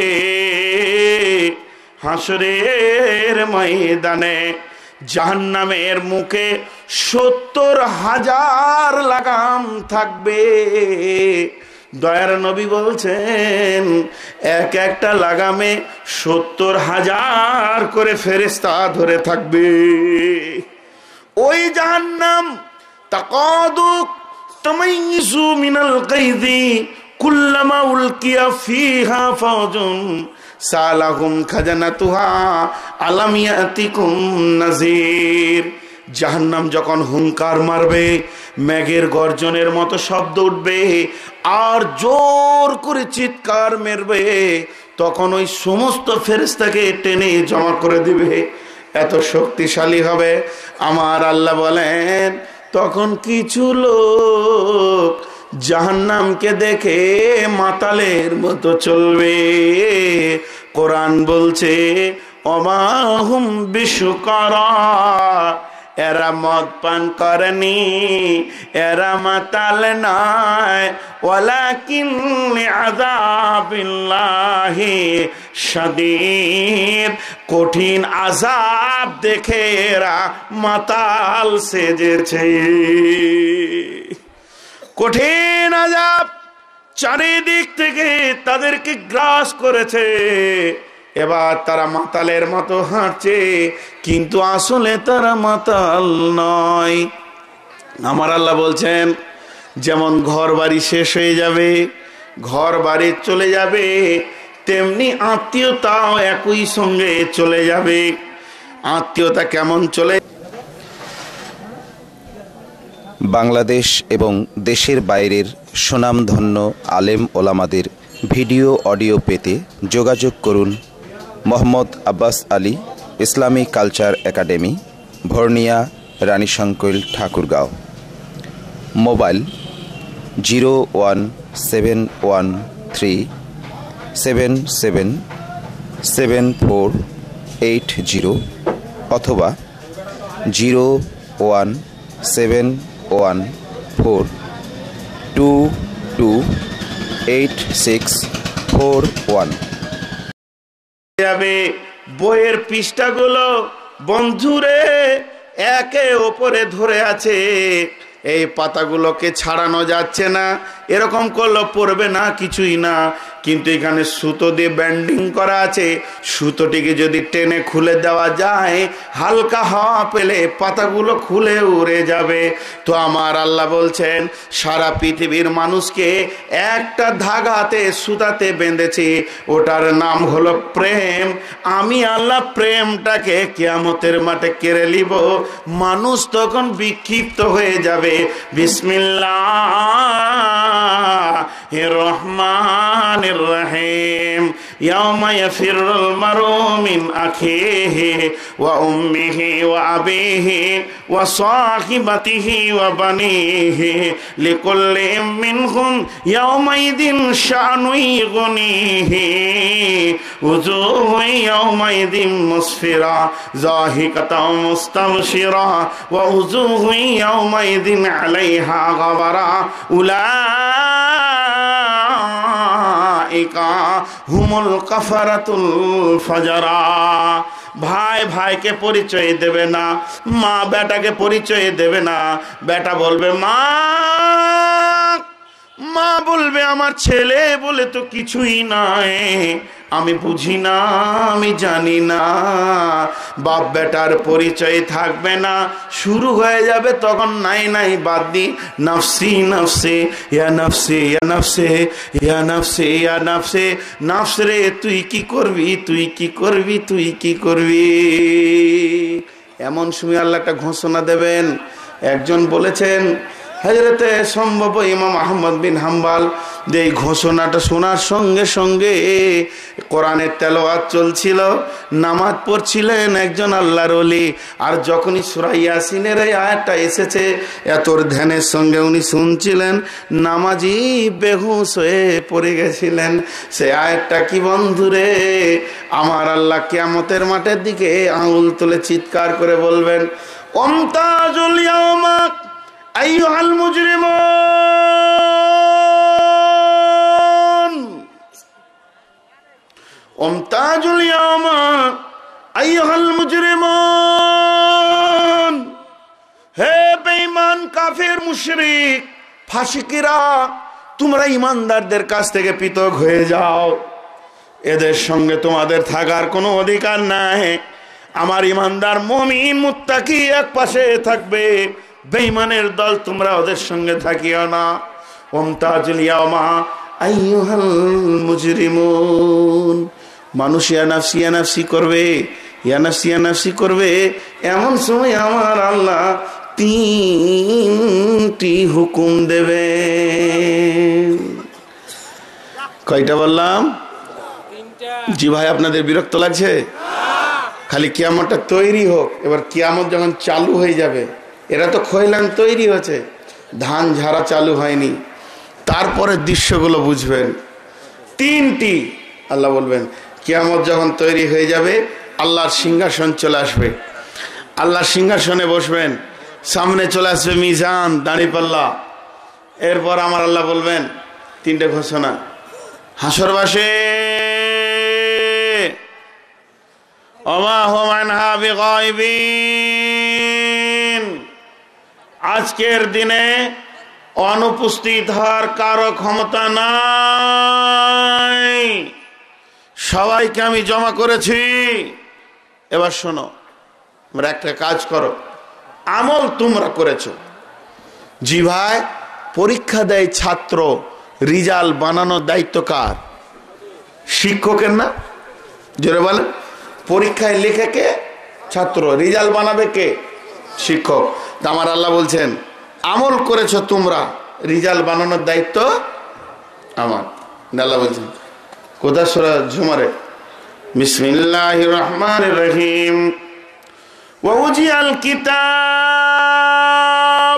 হাসরের ময়দানে। জাহান্নামের মুখে সত্তর হাজার লাগাম থাকবে। দয়ার নবী বলছেন এক একটা লাগামে সত্তর হাজার করে ফেরেশতা ধরে থাকবে। ওই জাহান্নাম তাকাদু তামাইযু মিনাল কাইদি কুল্লামা উলকিয়া ফিহা ফাওজুন সালাহুম খাজানাতুহা আলাম ইয়াতিকুম নাযীর। জাহান্নাম যখন হুঙ্কার মারবে, মেঘের গর্জনের মতো শব্দ উঠবে আর জোর করে চিৎকার মেরবে, তখন ওই সমস্ত ফেরেশতাকে টেনে জমা করে দিবে, এত শক্তিশালী হবে। আমার আল্লাহ বলেন তখন কিছু লোক জাহান্নামকে দেখে মাতালের মতো চলবে। কোরআন বলছে ওমাহুম বিশুকারা, এরা মদ পান করেনি, এরা মাতাল নয়, ওয়ালাকিন লিআযাবিল্লাহি শাদীদ, কঠিন আযাব দেখে এরা মাতাল সেজেছে। কঠিন আযাব চারিদিক থেকে তাদেরকে গ্রাস করেছে। এবার তারা মাতালের মতো হাঁটছে, কিন্তু আসলে তারা মাতাল নয়। আমার আল্লাহ বলছেন, যেমন ঘর বাড়ি শেষ হয়ে যাবে, ঘর বাড়ি চলে যাবে, তেমনি আত্মীয়তাও একই সঙ্গে চলে যাবে। আত্মীয়তা কেমন চলে? বাংলাদেশ এবং দেশের বাইরের সুনামধন্য আলেম ওলামাদের ভিডিও অডিও পেতে যোগাযোগ করুন মোহাম্মদ আব্বাস আলী ইসলামী culture academy, Bhornia, Ranishankail, Thakurgaon. Mobile zero one seven one three seven seven seven four eight zero অথবা zero one seven one four two two eight six four one. যাবে বইয়ের পৃষ্ঠাগুলো বন্ধুরে একে ওপরে ধরে আছে, এই পাতাগুলোকে ছাড়ানো যাচ্ছে না। এরকম করলে পড়বে না, কিছুই না। কিন্তু এখানে সুতো দিয়ে ব্যান্ডিং করা আছে, সুতোটিকে যদি টেনে খুলে দেওয়া যায়, হালকা হাওয়া পেলে পাতাগুলো খুলে উড়ে যাবে। তো আমার আল্লাহ বলছেন, সারা পৃথিবীর মানুষকে একটা ধাগাতে সুতাতে বেঁধেছি, ওটার নাম হলো প্রেম। আমি আল্লাহ প্রেমটাকে কিয়ামতের মাঠে কেড়ে নিব। মানুষ তখন বিক্ষিপ্ত হয়ে যাবে। বিসমিল্লাহির রহমানির রহিম। ইয়াউমা ইয়াফিরুল মারউ মিন আখিহি ওয়া উম্মিহি ওয়া আবিহি ওয়া সাহিবাতিহি ওয়া বানিহি লিকুল্লি মিনহুম ইয়াউমাইদিন শানুন ইগনিহি উজুহু ইয়াউমাইদিন মুসফিরা যাহিকাতাও মুস্তাবশিরা ওয়া উজুহু ইয়াউমাইদিন আলাইহা গাবারা উলাইকা হুমুল কাফারাতুল ফাজরা। ভাই ভাইকে পরিচয় দেবে না, মা বেটাকে পরিচয় দেবে না। বেটা বলবে মা, মা বলবে আমার ছেলে বলে তো কিছুই নাই, আমি বুঝি না, আমি জানি না। বাপ বেটার পরিচয় থাকবে না, শুরু হয়ে যাবে তখন নাই নাই বাদ দি নফসি নফসি ইয়া নফসি ইয়া নফসি ইয়া নফসি ইয়া নফসি। নফস রে তুই কি করবি, তুই কি করবি, তুই কি করবি। এমন সময় আল্লাহ একটা ঘোষণা দেবেন। একজন বলেছেন, হযরতে সম্ভব ইমাম আহমদ বিন হাম্বল, যে এই ঘোষণাটা শোনার সঙ্গে সঙ্গে কোরআনের তেলাওয়াত চলছিল, নামাজ পড়ছিলেন একজন আল্লাহর ওলি। আর যখনই সূরা ইয়াসিনের এই আয়াতটা এসেছে, এত ধ্যানের সঙ্গে উনি শুনছিলেন, নামাজি বেহুশ হয়ে পড়ে গেছিলেন। সে আয়াতটা কি বন্ধুরে, আমার আল্লাহ কিয়ামতের মাঠের দিকে আঙুল তুলে চিৎকার করে বলবেন, ওমতাজুল ইয়াউমা আইয়ুহাল মুজরিমুন, ওমতাজুল ইয়াউমা আইয়ুহাল মুজরিমুন। হে বেঈমান, কাফের, মুশরিক, ফাসিকিরা, তোমরা ইমানদারদের কাছ থেকে পৃথক হয়ে যাও। এদের সঙ্গে তোমাদের থাকার কোনো অধিকার নাই। আমার ইমানদার মুমিন মুত্তাকি এক পাশে থাকবে, বেঈমানের দল তোমরা ওদের সঙ্গে থাকিও না। ওমতাজুল ইয়াউমা আইয়ুহাল মুজরিমুন। মানুষ ইয়া নাফসি ইয়া নাফসি করবে, ইয়া নাফসি ইয়া নাফসি করবে। এমন সময় আমার আল্লাহ তিনটি হুকুম দেবে। কয়টা বললাম? জি ভাই, আপনাদের বিরক্ত লাগছে? খালি কিয়ামতটা তৈরি হোক, এবার কিয়ামত যখন চালু হয়ে যাবে, এরা তো খৈলান তৈরি হয়েছে, ধান ঝাড়া চালু হয়নি, তারপরে দৃশ্যগুলো বুঝবেন। তিনটি আল্লাহ বলবেন, কিয়ামত যখন তৈরি হয়ে যাবে, আল্লাহর সিংহাসন চলে আসবে, আল্লাহর সিংহাসনে বসবেন, সামনে চলে আসবে মিজান, দাঁড়িপাল্লা। এরপর আমার আল্লাহ বলবেন তিনটে ঘোষণা, হাসরবাসে ওমা হুম আনহা বিগাইবিন। আজকের দিনে অনুপস্থিত হওয়ার কারো ক্ষমতা নাই। সবাইকে আমি জমা করেছি। এবার শোনো, তোমরা একটা কাজ করো, আমল তোমরা করেছো। জি ভাই, পরীক্ষা দেয় ছাত্র, রিজাল্ট বানানোর দায়িত্ব কার? শিক্ষকের না? জোরে বলেন। পরীক্ষায় লেখে কে? ছাত্র। রিজাল্ট বানাবে কে? শিক্ষক। তা আমার আল্লাহ বলছেন আমল করেছো তোমরা, রিজাল্ট বানানোর দায়িত্ব আমার। আল্লাহ বলছেন কোথায়? সূরা জুমারে, বিসমিল্লাহির রহমানির রহিম, ওয়া উজিয়াল কিতাব,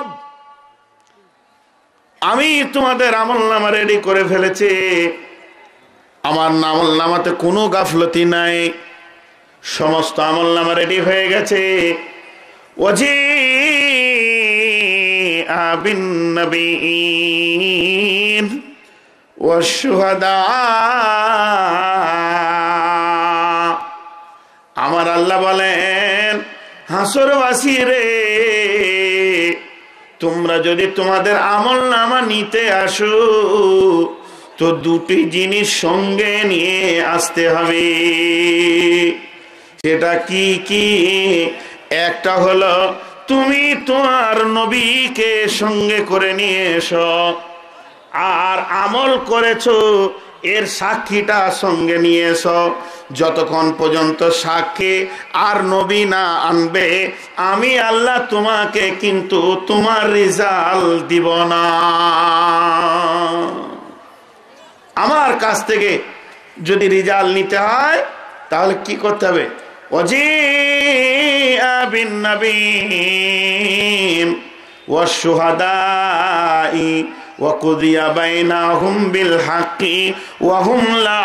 আমি তোমাদের আমলনামা রেডি করে ফেলেছি। আমার আমলনামাতে কোনো গাফলতি নাই, সমস্ত আমলনামা রেডি হয়ে গেছে। ওয়াজিআ বিন নবিয়্যিন ওয়াশ শুহাদা, আমার আল্লাহ বলেন হাসরবাসী রে, তোমরা যদি তোমাদের আমলনামা নিতে আসো তো দুটি জিনিস সঙ্গে নিয়ে আসতে হবে। সেটা কি কি? একটা হলো তুমি তোমার নবীকে সঙ্গে করে নিয়ে এসো, আর আমল করেছো এর সাক্ষীটা সঙ্গে নিয়ে এসো। যতক্ষণ পর্যন্ত সাক্ষী আর নবী না আনবে, আমি আল্লাহ তোমাকে কিন্তু তোমার রিজাল্ট দিব না। আমার কাছ থেকে যদি রিজাল্ট নিতে হয় তাহলে কি করতে হবে? ওয়াজিআ বিন নবিয়্যিন ওয়াশ শুহাদাই ওয়া কুদিয়া বাইনাহুম বিল হাক্কি ওয়া হুম লা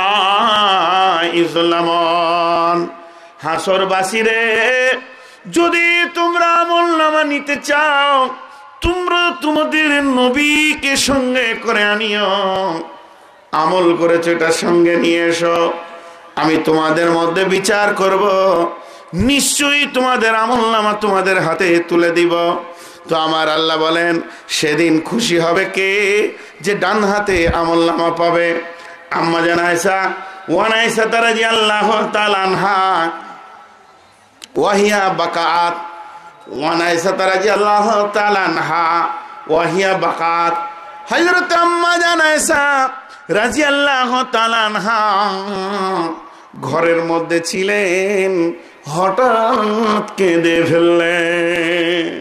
ইযলামুন। হাসরবাসীরে, যদি তোমরা আমলনামা নিতে চাও, তোমরা তোমাদের নবীকে সঙ্গে করে আনিও, আমল করেছো এটা সঙ্গে নিয়ে এসো, আমি তোমাদের মধ্যে বিচার করব, নিশ্চয়ই তোমাদের আমলনামা তোমাদের হাতে তুলে দিব। তো আমার আল্লাহ বলেন সেদিন খুশি হবে কে? যে ডান হাতে আমলনামা পাবে। আম্মা জান আয়েশা ওয়ান আয়েশা রাদিয়াল্লাহু তাআলা আনহা ওয়াহিয়া বাকাত, ওয়ান আয়েশা রাদিয়াল্লাহু তাআলা আনহা ওয়াহিয়া বাকাত, হযরত আম্মা জান আয়েশা রাদিয়াল্লাহু তাআলা আনহা ঘরের মধ্যে ছিলেন, হঠাৎ কেঁদে ফেললেন।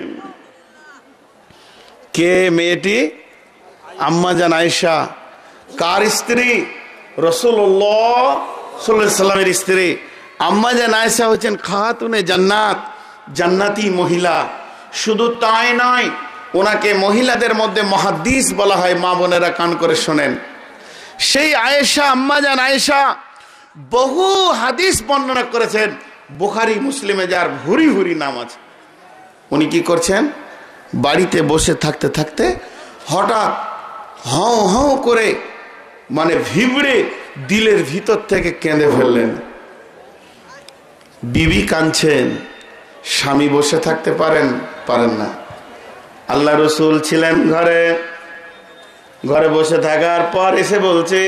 কে মেয়েটি? আম্মা জান আয়েশা। কার স্ত্রী? রাসূলুল্লাহ সাল্লাল্লাহু আলাইহি ওয়াসাল্লামের স্ত্রী। আম্মা জান আয়েশা হচ্ছেন খাতুনে জান্নাত, জান্নাতি মহিলা। শুধু তাই নয়, ওনাকে মহিলাদের মধ্যে মুহাদ্দিস বলা হয়। মা বোনেরা কান করে শোনেন, সেই আয়েশা, আম্মা জান আয়েশা বহু হাদিস বর্ণনা করেছেন। বুখারী মুসলিমে যার ভুরি ভুরি নাম আছে। উনি কি করছেন? বাড়িতে বসে থাকতে থাকতে হঠাৎ হাউ হাউ করে, মানে ভিবড়ে দিলের ভিতর থেকে কেঁদে ফেললেন। বিবি কাঁদছেন, স্বামী বসে থাকতে পারেন পারেন না। আল্লাহ রসুল ছিলেন ঘরে, ঘরে বসে থাকার পর এসে বলছে,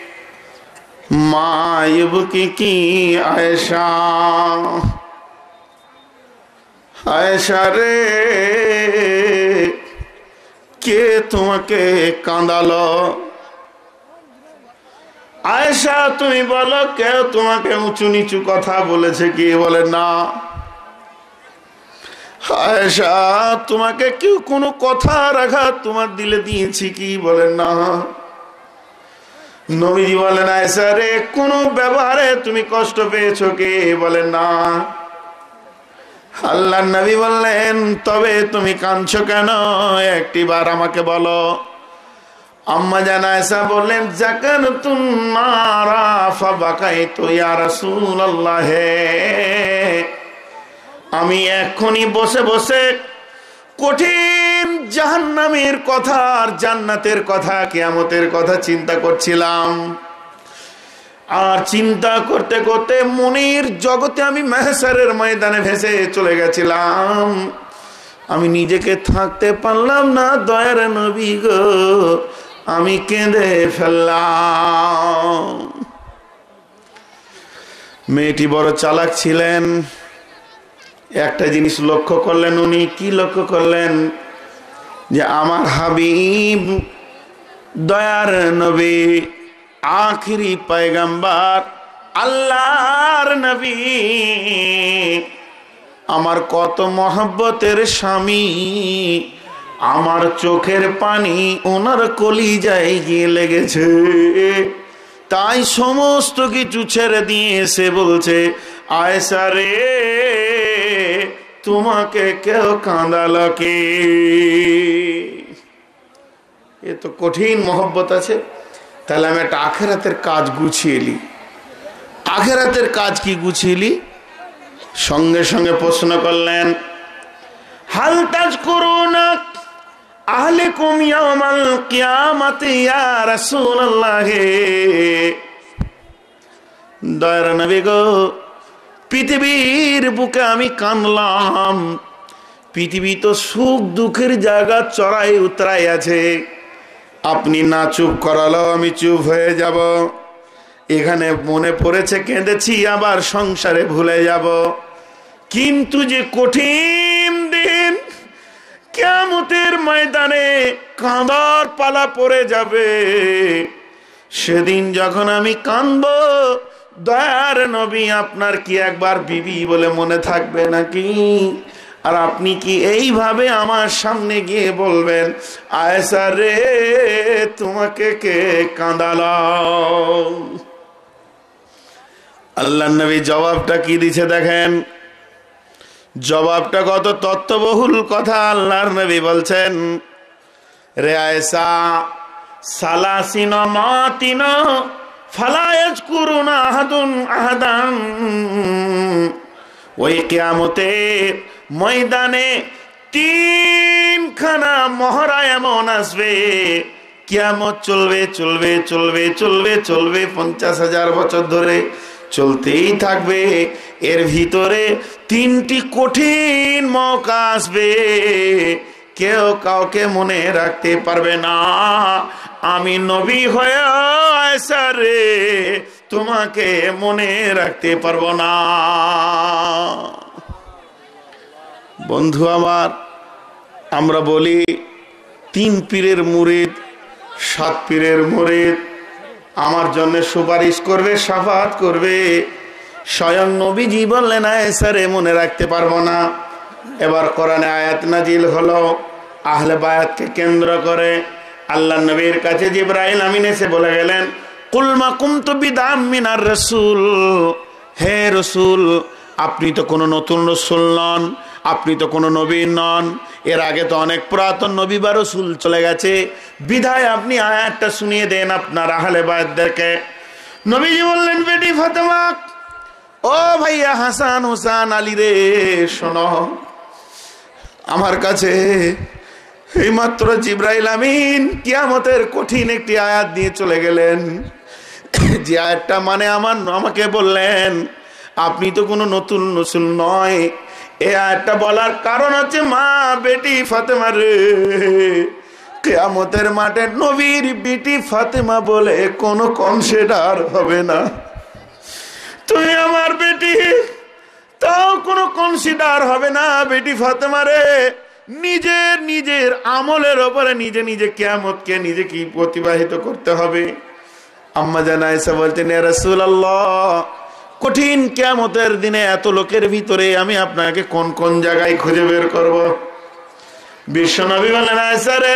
মা ইবকি কি আয়েশা, আয়েশা রে, কে তোমাকে কাঁদালো? আয়েশা তুমি বলো, কেউ তোমাকে উঁচু নিচু কথা বলেছে কি? বলে না। আয়েশা তোমাকে কেউ কোনো কথার আঘাত তোমার দিলে দিয়েছি কি? বলে না। নবীজি বলেন, আয়েশা রে, কোনো ব্যবহারে তুমি কষ্ট পেয়েছো কে? বলে না। আল্লাহর নবী বললেন, তবে তুমি কাঁদছো কেন? একটি বার আমাকে বলো। আম্মা জান আয়েশা বললেন, যাকানতুন নারা ফাবাকাইতু ইয়া রাসূলুল্লাহ, আমি এখনই বসে বসে কঠিন জাহান্নামের কথা আর জান্নাতের কথা, কিয়ামতের কথা চিন্তা করছিলাম। আর চিন্তা করতে করতে মনের জগতে আমি মাহশারের ময়দানে ভেসে চলে গেছিলাম। আমি নিজেকে থাকতে পারলাম না, দয়ার নবী গো আমি কেঁদে ফেললাম। মেয়েটি বড় চালাক ছিলেন। একটা জিনিস লক্ষ্য করলেন উনি। কি লক্ষ্য করলেন? যে আমার হাবিব দয়ার নবী আখিরি পয়গম্বর আল্লাহর নবী আমার কত মহব্বতের স্বামী, আমার চোখের পানি ওনার কলিজায় গিয়ে লেগেছে। তাই সমস্ত কিছু ছেড়ে দিয়ে সে বলছে, আয়েশা রে তোমাকে কেউ কাঁদালো কে? এ তো কঠিন মহব্বত আছে। তাহলে আমি একটা আখেরাতের কাজ গুছিয়ে নি। আখেরাতের কাজ কি গুছিয়ে নি? সঙ্গে সঙ্গে প্রশ্ন করলেন, হাল তাজকুরুনা আহলিকুম ইয়াওমাল কিয়ামাতি ইয়া রাসূলুল্লাহ। দয়ার নবী গো, পৃথিবীর বুকে আমি কাঁদলাম। পৃথিবী তো সুখ দুঃখের জায়গা, চড়াই উতরাই আছে। আপনি না চুপ করালো আমি চুপ হয়ে যাব। এখানে মনে পড়েছে কেঁদেছি, আবার সংসারে ভুলে যাব। কিন্তু যে কঠিন দিন, কিয়ামতের ময়দানে কাঁদার পালা পড়ে যাবে, সেদিন যখন আমি কাঁদবো, দয়ার নবী আপনার কি একবার বিবি বলে মনে থাকবে নাকি? আর আপনি কি এইভাবে আমার সামনে গিয়ে বলবেন, আয়েশা রে তোমাকে কে কাঁদালো? আল্লাহ নবী জবাবটা কি দিছে দেখেন। জবাবটা কত তত্ত্ববহুল কথা। আল্লাহর নবী বলছেন, রে আয়েশা সালাসিন মাতিন ফালা ইয়াজকুরুনা আহাদুন আহাদান। ওই কিয়ামতের ময়দানে তিনখানা মহড়া এমন আসবে, কিয়ামত চলবে চলবে চলবে চলবে চলবে পঞ্চাশ হাজার বছর ধরে চলতেই থাকবে। এর ভিতরে তিনটি কঠিন মৌকা আসবে, কেউ কাউকে মনে রাখতে পারবে না। আমি নবী হয়ে আয়েশা রে তোমাকে মনে রাখতে পারবো না। বন্ধু আমার, আমরা বলি তিন পীরের মুরিদ, সাত পীরের মুরিদ আমার জন্য সুপারিশ করবে, শাফাত করবে। স্বয়ং নবীজি বললেন আয়েশা রে মনে রাখতে পারবো না। এবার কোরআনে আয়াত নাজিল হলো আহলে বায়াতকে কেন্দ্র করে। আল্লাহ নবীর কাছে জিবরাইল আমিন এসে বলে গেলেন, কুল মা কুনতু বিদআম মিনার রাসূল। হে রাসূল, আপনি তো কোনো নতুন রাসূল নন, আপনি তো কোনো নবী নন। এর আগে তো অনেক পুরাতন নবী বা রাসূল চলে গেছে, বিধায় আপনি আয়াতটা শুনিয়ে দেন আপনার আহলে বায়াতদেরকে। নবীজি বললেন, বেটি ফাতেমা, ও ভাইয়া হাসান হুসান আলী রে, শোনো, আমার কাছে এইমাত্র জিবরাইল আমিন কিয়ামতের কঠিন একটি আয়াত দিয়ে চলে গেলেন। যে আয়াতটা মানে আমার আমাকে বললেন আপনি তো কোনো নতুন রাসূল নয়। এই আয়াতটা বলার কারণ হচ্ছে, মা বেটি ফাতেমা রে, কিয়ামতের মাঠে নবীর বেটি ফাতেমা বলে কোনো কনসিডার হবে না। তুমি আমার বেটি, তাও কোনো কনসিডার হবে না। বেটি ফাতেমা রে, নিজের নিজের আমলের ওপরে নিজে নিজে কিয়ামতকে নিজে কি প্রতিবাহিত করতে হবে। আম্মা জান আয়েশা বলতেন, ইয়া রাসূলুল্লাহ, কঠিন কিয়ামতের দিনে এত লোকের ভিতরে আমি আপনাকে কোন কোন জায়গায় খুঁজে বের করব? বিশ্বনবী বলেন, আয়েশা রে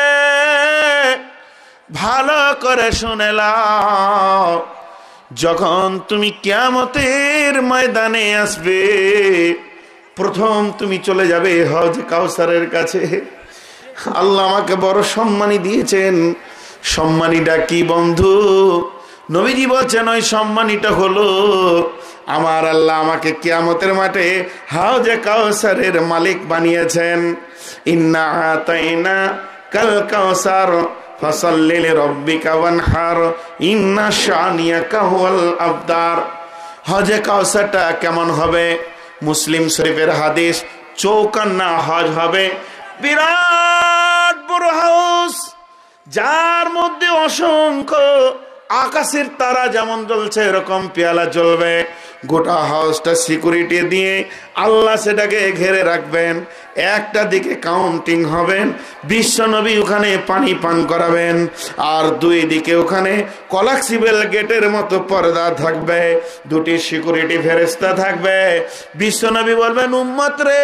ভালো করে শুনে নাও, যখন তুমি কিয়ামতের ময়দানে আসবে, প্রথম তুমি চলে যাবে হজ কাউসারের কাছে। আল্লাহ আমাকে বড় সম্মানী দিয়েছেন। সম্মানীটা কি বন্ধু? নবীজি বলছেন, ওই সম্মানীটা হলো আমার আল্লাহ আমাকে কিয়ামতের মাঠে হাউজে কাউসারের মালিক বানিয়েছেন। ইন্না আতাইনা কাল কাউসার ফাসাল্লি লিরাব্বিকা ওয়ানহার ইন্না শানিয়াকা হুয়াল আবতার। হজে কাউসারটা কেমন হবে? মুসলিম শরীফের হাদিস চৌকান্না হজ হবে। বিরাট বড় হাউস, যার মধ্যে অসংখ্য আকাশের তারা যেমন জ্বলছে এরকম পেয়ালা জ্বলবে। গোটা হাউসটা সিকিউরিটি দিয়ে আল্লাহ সেটাকে ঘিরে রাখবেন। একটা দিকে কাউন্টিং হবেন, বিশ্বনবী ওখানে পানি পান করাবেন, আর দুই দিকে ওখানে কলাক্সিবেল গেটের মতো পর্দা থাকবে, দুটি সিকিউরিটি ফেরেশতা থাকবে। বিশ্বনবী বলবেন, উম্মত রে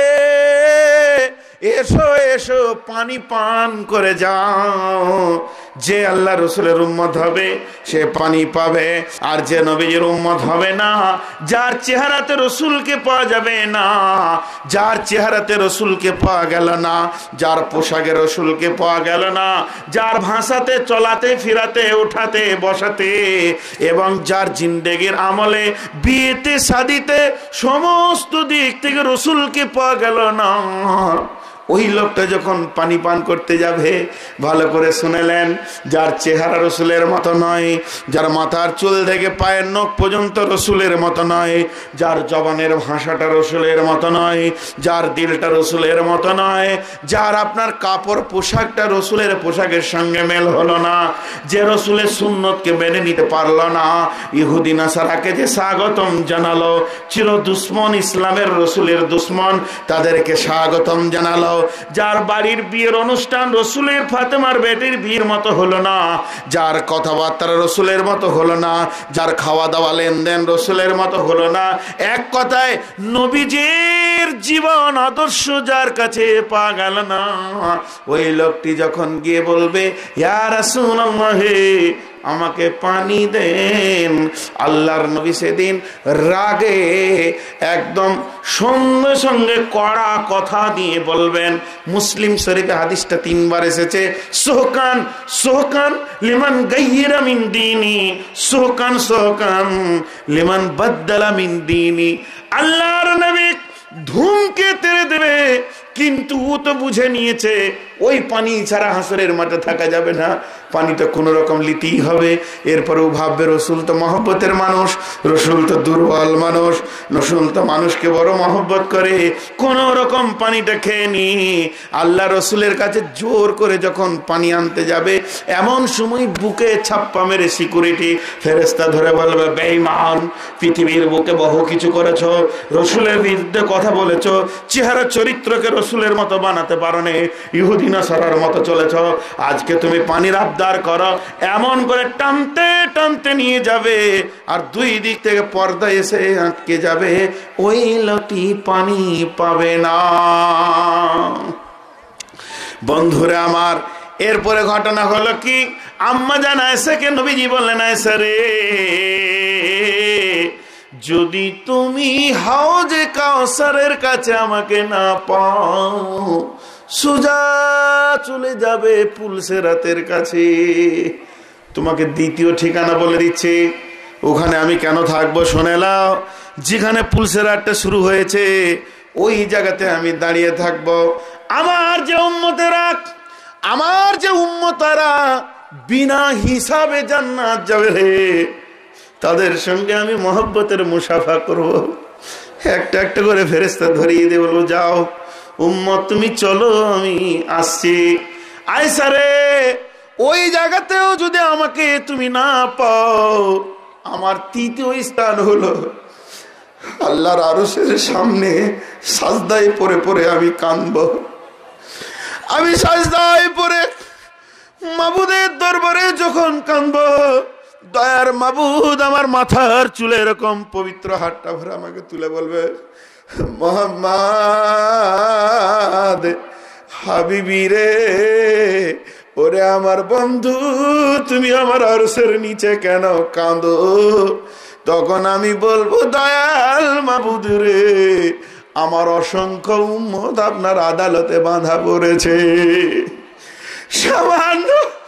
এসো এসো পানি পান করে যাও। যে আল্লাহ রসুলের উম্মত হবে সে পানি পাবে, আর যে নবীজির উম্মত হবে না, যার চেহারাতে রসুলকে পাওয়া যাবে না, যার চেহারাতে রসুলকে পাওয়া গেল না, যার পোশাকে রসুলকে পাওয়া গেল না, যার ভাষাতে চলাতে ফিরাতে উঠাতে বসাতে এবং যার জিন্দেগির আমলে বিয়েতে শাদিতে সমস্ত দিক থেকে রসুলকে পাওয়া গেল না, ওই লোকটা যখন পানি পান করতে যাবে, ভালো করে শুনেলেন, যার চেহারা রসুলের মতো নয়, যার মাথার চুল থেকে পায়ের নখ পর্যন্ত রসুলের মতো নয়, যার জবানের ভাষাটা রসুলের মতো নয়, যার দিলটা রসুলের মতো নয়, যার আপনার কাপড় পোশাকটা রসুলের পোশাকের সঙ্গে মেল হলো না, যে রসুলের সুন্নতকে মেনে নিতে পারলো না, ইহুদি নাসারাকে যে স্বাগতম জানালো, চির দুশ্মন ইসলামের রসুলের দুশ্মন, তাদেরকে স্বাগতম জানালো, যার বাড়ির বিয়ের অনুষ্ঠান রসুলের ফাতেমার বেটির বিয়ের মতো হলো না, যার কথাবার্তা রসুলের মতো হলো না, যার খাওয়া দাওয়া লেনদেন রসুলের মতো হলো না, এক কথায় নবীজির জীবন আদর্শ যার কাছে পাওয়া গেল না, ওই লোকটি যখন গিয়ে বলবে, ইয়া রাসূলুল্লাহ আমাকে পানি দেন, আল্লাহর নবী সেদিন রাগে একদম সঙ্গে সঙ্গে কড়া কথা দিয়ে বলবেন। মুসলিম শরীফে হাদিসটা তিনবার এসেছে, সোহকান সোহকান লিমান গায়্যিরা মিন দীনি, সোহকান সোহকান লিমান বাদদালা মিন দীনি। আল্লাহর নবী ধুমকে তেড়ে দেবে, কিন্তু ও তো বুঝে নিয়েছে ওই পানি ছাড়া হাসরের মাঠে থাকা যাবে না, পানিটা কোনো রকম লিতেই হবে। এরপরেও ভাববে রসুল তো মহব্বতের মানুষ, রসুল তো দুর্বল মানুষ, রসুল তো মানুষকে বড় মহব্বত করে, কোন রকম পানিটা খেয়ে নি। আল্লাহ রসুলের কাছে জোর করে যখন পানি আনতে যাবে, এমন সময় বুকে ছাপ্পা মেরে সিকিউরিটি ফেরেশতা ধরে বলবে, বেঈমান, পৃথিবীর বুকে বহু কিছু করেছো, রসুলের বিরুদ্ধে কথা বলেছো, চেহারা চরিত্রকে রসুলের মতো বানাতে পারো নে, ইহুদি নাসারার মতো চলেছ, আজকে তুমি পানির আবদার করো। এমন করে টানতে টানতে নিয়ে যাবে, আর দুই দিক থেকে পর্দা এসে আটকে যাবে, ওই লোকটি পানি পাবে না। বন্ধুরা আমার, এরপরে ঘটনা হলো কি, আম্মা জান আয়েশাকে নবীজি বললেন, আয়েশা রে, যদি তুমি হাউজে কাউসারের কাছে আমাকে না পাও, সোজা চলে যাবে পুলসেরাতের কাছে। তোমাকে দ্বিতীয় ঠিকানা বলে দিচ্ছে, ওখানে আমি কেন থাকবো শুনে নাও। যেখানে পুলসেরাতটা শুরু হয়েছে ওই জায়গাতে আমি দাঁড়িয়ে থাকবো। আমার যে উম্মতেরা, আমার যে উম্মতারা বিনা হিসাবে জান্নাত যাবে রে, তাদের সঙ্গে আমি মহব্বতের মুসাফা করব। একটা একটা করে ফেরেশতা ধরিয়ে দিয়ে বলবো, যাও উম্মত তুমি চলো, আমি আসছি। আয়েশা রে, ওই জায়গাতেও যদি আমাকে তুমি না পাও, আমার তৃতীয় স্থান হলো আল্লাহর আরশের সামনে সাজদায় পড়ে পড়ে আমি কাঁদবো। আমি সাজদায় পড়ে মাবুদের দরবারে যখন কাঁদবো, দয়ার মাবুদ আমার মাথার চুলে এরকম পবিত্র হাতটা ভরে আমাকে তুলে বলবে, মোহাম্মদ হাবিবি রে, ওরে আমার বন্ধু, তুমি আমার আরশের নিচে কেন কাঁদো? তখন আমি বলবো, দয়াল মাবুদ রে, আমার অসংখ্য উম্মত আপনার আদালতে বাঁধা পড়েছে, সামান্য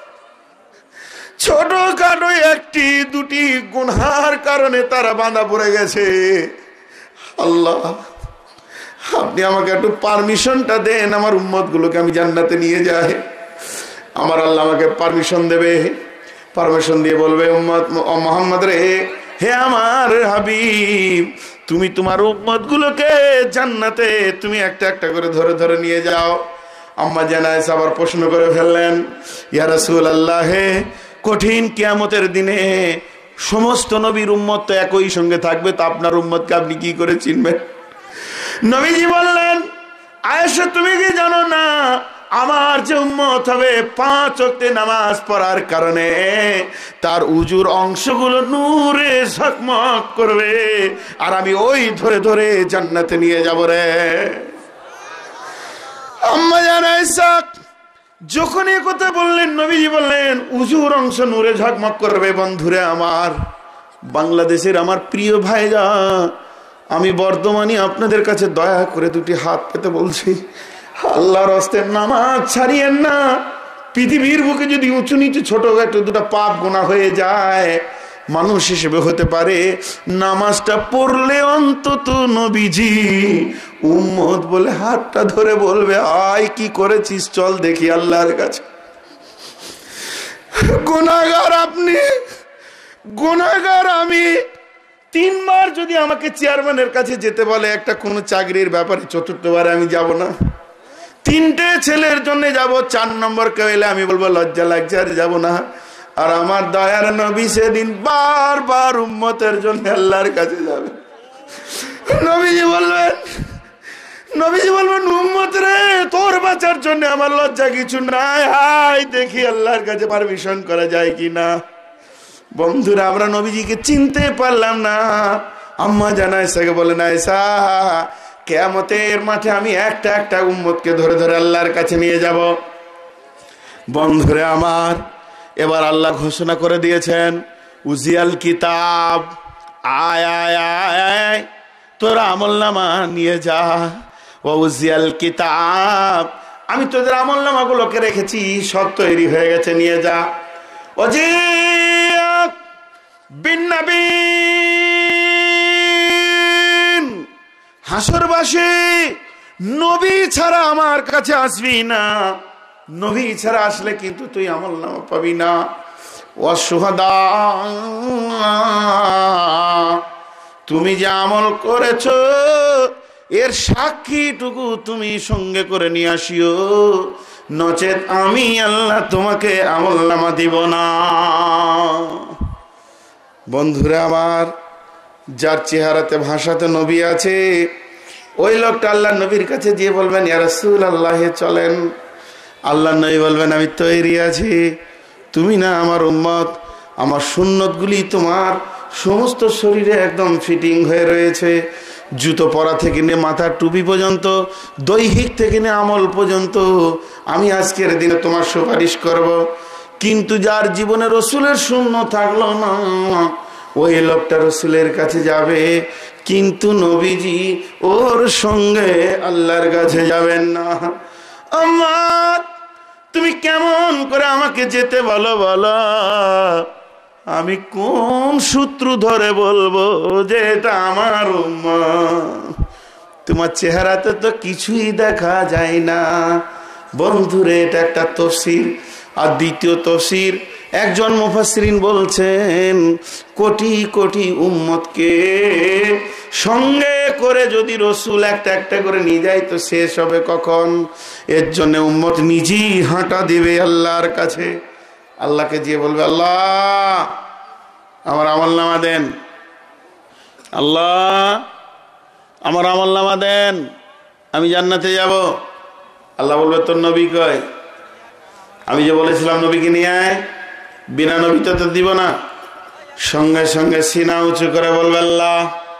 ছোট খাটো একটি দুটি গুনহার কারণে তারা বাঁধা পড়ে গেছে। আল্লাহ, আপনি আমাকে একটু পারমিশনটা দেন, আমার উম্মত গুলোকে আমি জান্নাতে নিয়ে যাই। আমার আল্লাহ আমাকে পারমিশন দেবে, পারমিশন দিয়ে বলবে, উম্মত মোহাম্মদ রে, হে আমার হাবিব, তুমি তোমার উম্মত গুলোকে জান্নাতে তুমি একটা একটা করে ধরে ধরে নিয়ে যাও। আম্মা জান আয়েশা আবার প্রশ্ন করে ফেললেন, ইয়া রাসূলুল্লাহ, কঠিন কিয়ামতের দিনে সমস্ত নবীর উম্মত তো একই সঙ্গে থাকবে, তো আপনার উম্মতকে আপনি কি করে চিনবেন? নবীজি বললেন, আয়েশা তুমি কি জানো না, আমার যে উম্মত হবে পাঁচ ওয়াক্তে নামাজ পড়ার কারণে তার উজুর অংশগুলো নূরে ঝকমক করবে, আর আমি ওই ধরে ধরে জান্নাতে নিয়ে যাব রে। আম্মা জান আয়েশা যখন এই কথা বললেন, নবীজি বললেন উজুর অংশ নূরে ঝকমক করবে। বন্ধুরে আমার, বাংলাদেশের আমার প্রিয় ভাইরা, আমি বর্তমানে আপনাদের কাছে দয়া করে দুটি হাত পেতে বলছি, আল্লাহর রাস্তায় নামাজ ছাড়িয়েন না। পৃথিবীর বুকে যদি উঁচু নিচু ছোট একটা দুটো পাপ গোনা হয়ে যায়, মানুষ হিসেবে হতে পারে, নামাজটা পড়লে অন্তত নবীজি উম্মত বলে হাতটা ধরে বলবে, আয় কি করেছিস, চল দেখি আল্লাহর কাছে। গুনাহগার আপনি, গুনাহগার আমি। তিনবার যদি আমাকে চেয়ারম্যানের কাছে যেতে বলে একটা কোনো চাকরির ব্যাপারে, চতুর্থবারে আমি যাব না। তিনটে ছেলের জন্য যাব, চার নম্বর কেউ এলে আমি বলবো লজ্জা লাগছে আর যাব না। আর আমার দয়ার নবী সেদিন বারবার উম্মতের জন্য আল্লাহর কাছে যাবে। নবীজি বলবেন, নবীজি বলবেন, উম্মত রে, তোর বাঁচার জন্য আমার লজ্জা কিছু নাই, হাই দেখি আল্লাহর কাছে পারমিশন করা যায় কিনা। বন্ধুরা, আমরা নবীজিকে চিনতে পারলাম না। আম্মা জান আয়েশাকে বলেন, আয়েশা, কিয়ামতের মাঠে আমি একটা একটা উম্মতকে ধরে ধরে আল্লাহর কাছে নিয়ে যাব। বন্ধুরে আমার, এবার আল্লাহ ঘোষণা করে দিয়েছেন, উজিয়াল কিতাব, আয় আয় আয় তোরা আমলনামা নিয়ে যা। ও উজিয়াল কিতাব, আমি তোদের আমলনামা গুলোকে রেখেছি, সব তৈরি হয়ে গেছে, নিয়ে যা। ওজিয়া বিন নবীন, হাসরবাসী নবী ছাড়া আমার কাছে আসবি না, নবী ছাড়া আসলে কিন্তু তুই আমলনামা পাবি না। ওয়াশুহাদা, তুমি যে আমল করেছো এর সাক্ষীটুকু তুমি সঙ্গে করে নিয়ে আসিও, নচেত আমি আল্লাহ তোমাকে আমলনামা দিব না। বন্ধুরা আমার, যার চেহারাতে ভাষাতে নবী আছে, ওই লোকটা আল্লাহ নবীর কাছে গিয়ে বলবেন, ইয়া রাসূলুল্লাহ চলেন। আল্লাহ নবী বলবেন, আমি তৈরি আছি, তুমি না আমার উম্মত, আমার সুন্নতগুলি তোমার সমস্ত শরীরে একদম ফিটিং হয়ে রয়েছে, জুতো পরা থেকে নিয়ে মাথার টুপি পর্যন্ত, দৈহিক থেকে নিয়ে আমল পর্যন্ত আমি আজকের দিনে তোমার সুপারিশ করব। কিন্তু যার জীবনে রসুলের শূন্য থাকলো না, ওই লোকটা রসুলের কাছে যাবে, কিন্তু নবীজি ওর সঙ্গে আল্লাহর কাছে যাবেন না। আমার তুমি কেমন করে আমাকে যেতে বলো বলো, আমি কোন সূত্র ধরে বলবো যে এটা আমার উম্মত? তোমার চেহারাতে তো কিছুই দেখা যায় না। বন্ধুরে, এটা একটা তাফসীর। আর দ্বিতীয় তাফসীর, একজন মুফাসসিরিন বলছেন, কোটি কোটি উম্মতকে সঙ্গে করে যদি রসুল একটা একটা করে নিয়ে যায় তো শেষ হবে কখন? এর জন্য উম্মত নিজেই হাঁটা দিবে আল্লাহর কাছে, আল্লাহকে গিয়ে বলবে, আল্লাহ আমার আমলনামা দেন, আল্লাহ আমার আমলনামা দেন, আমি জান্নাতে যাব। আল্লাহ বলবে, তোর নবী কয়? আমি যে বলেছিলাম নবীকে নিয়ে আয়, বিনা নবী তো দিব না। সঙ্গে সঙ্গে সিনা উঁচু করে বলবে, আল্লাহ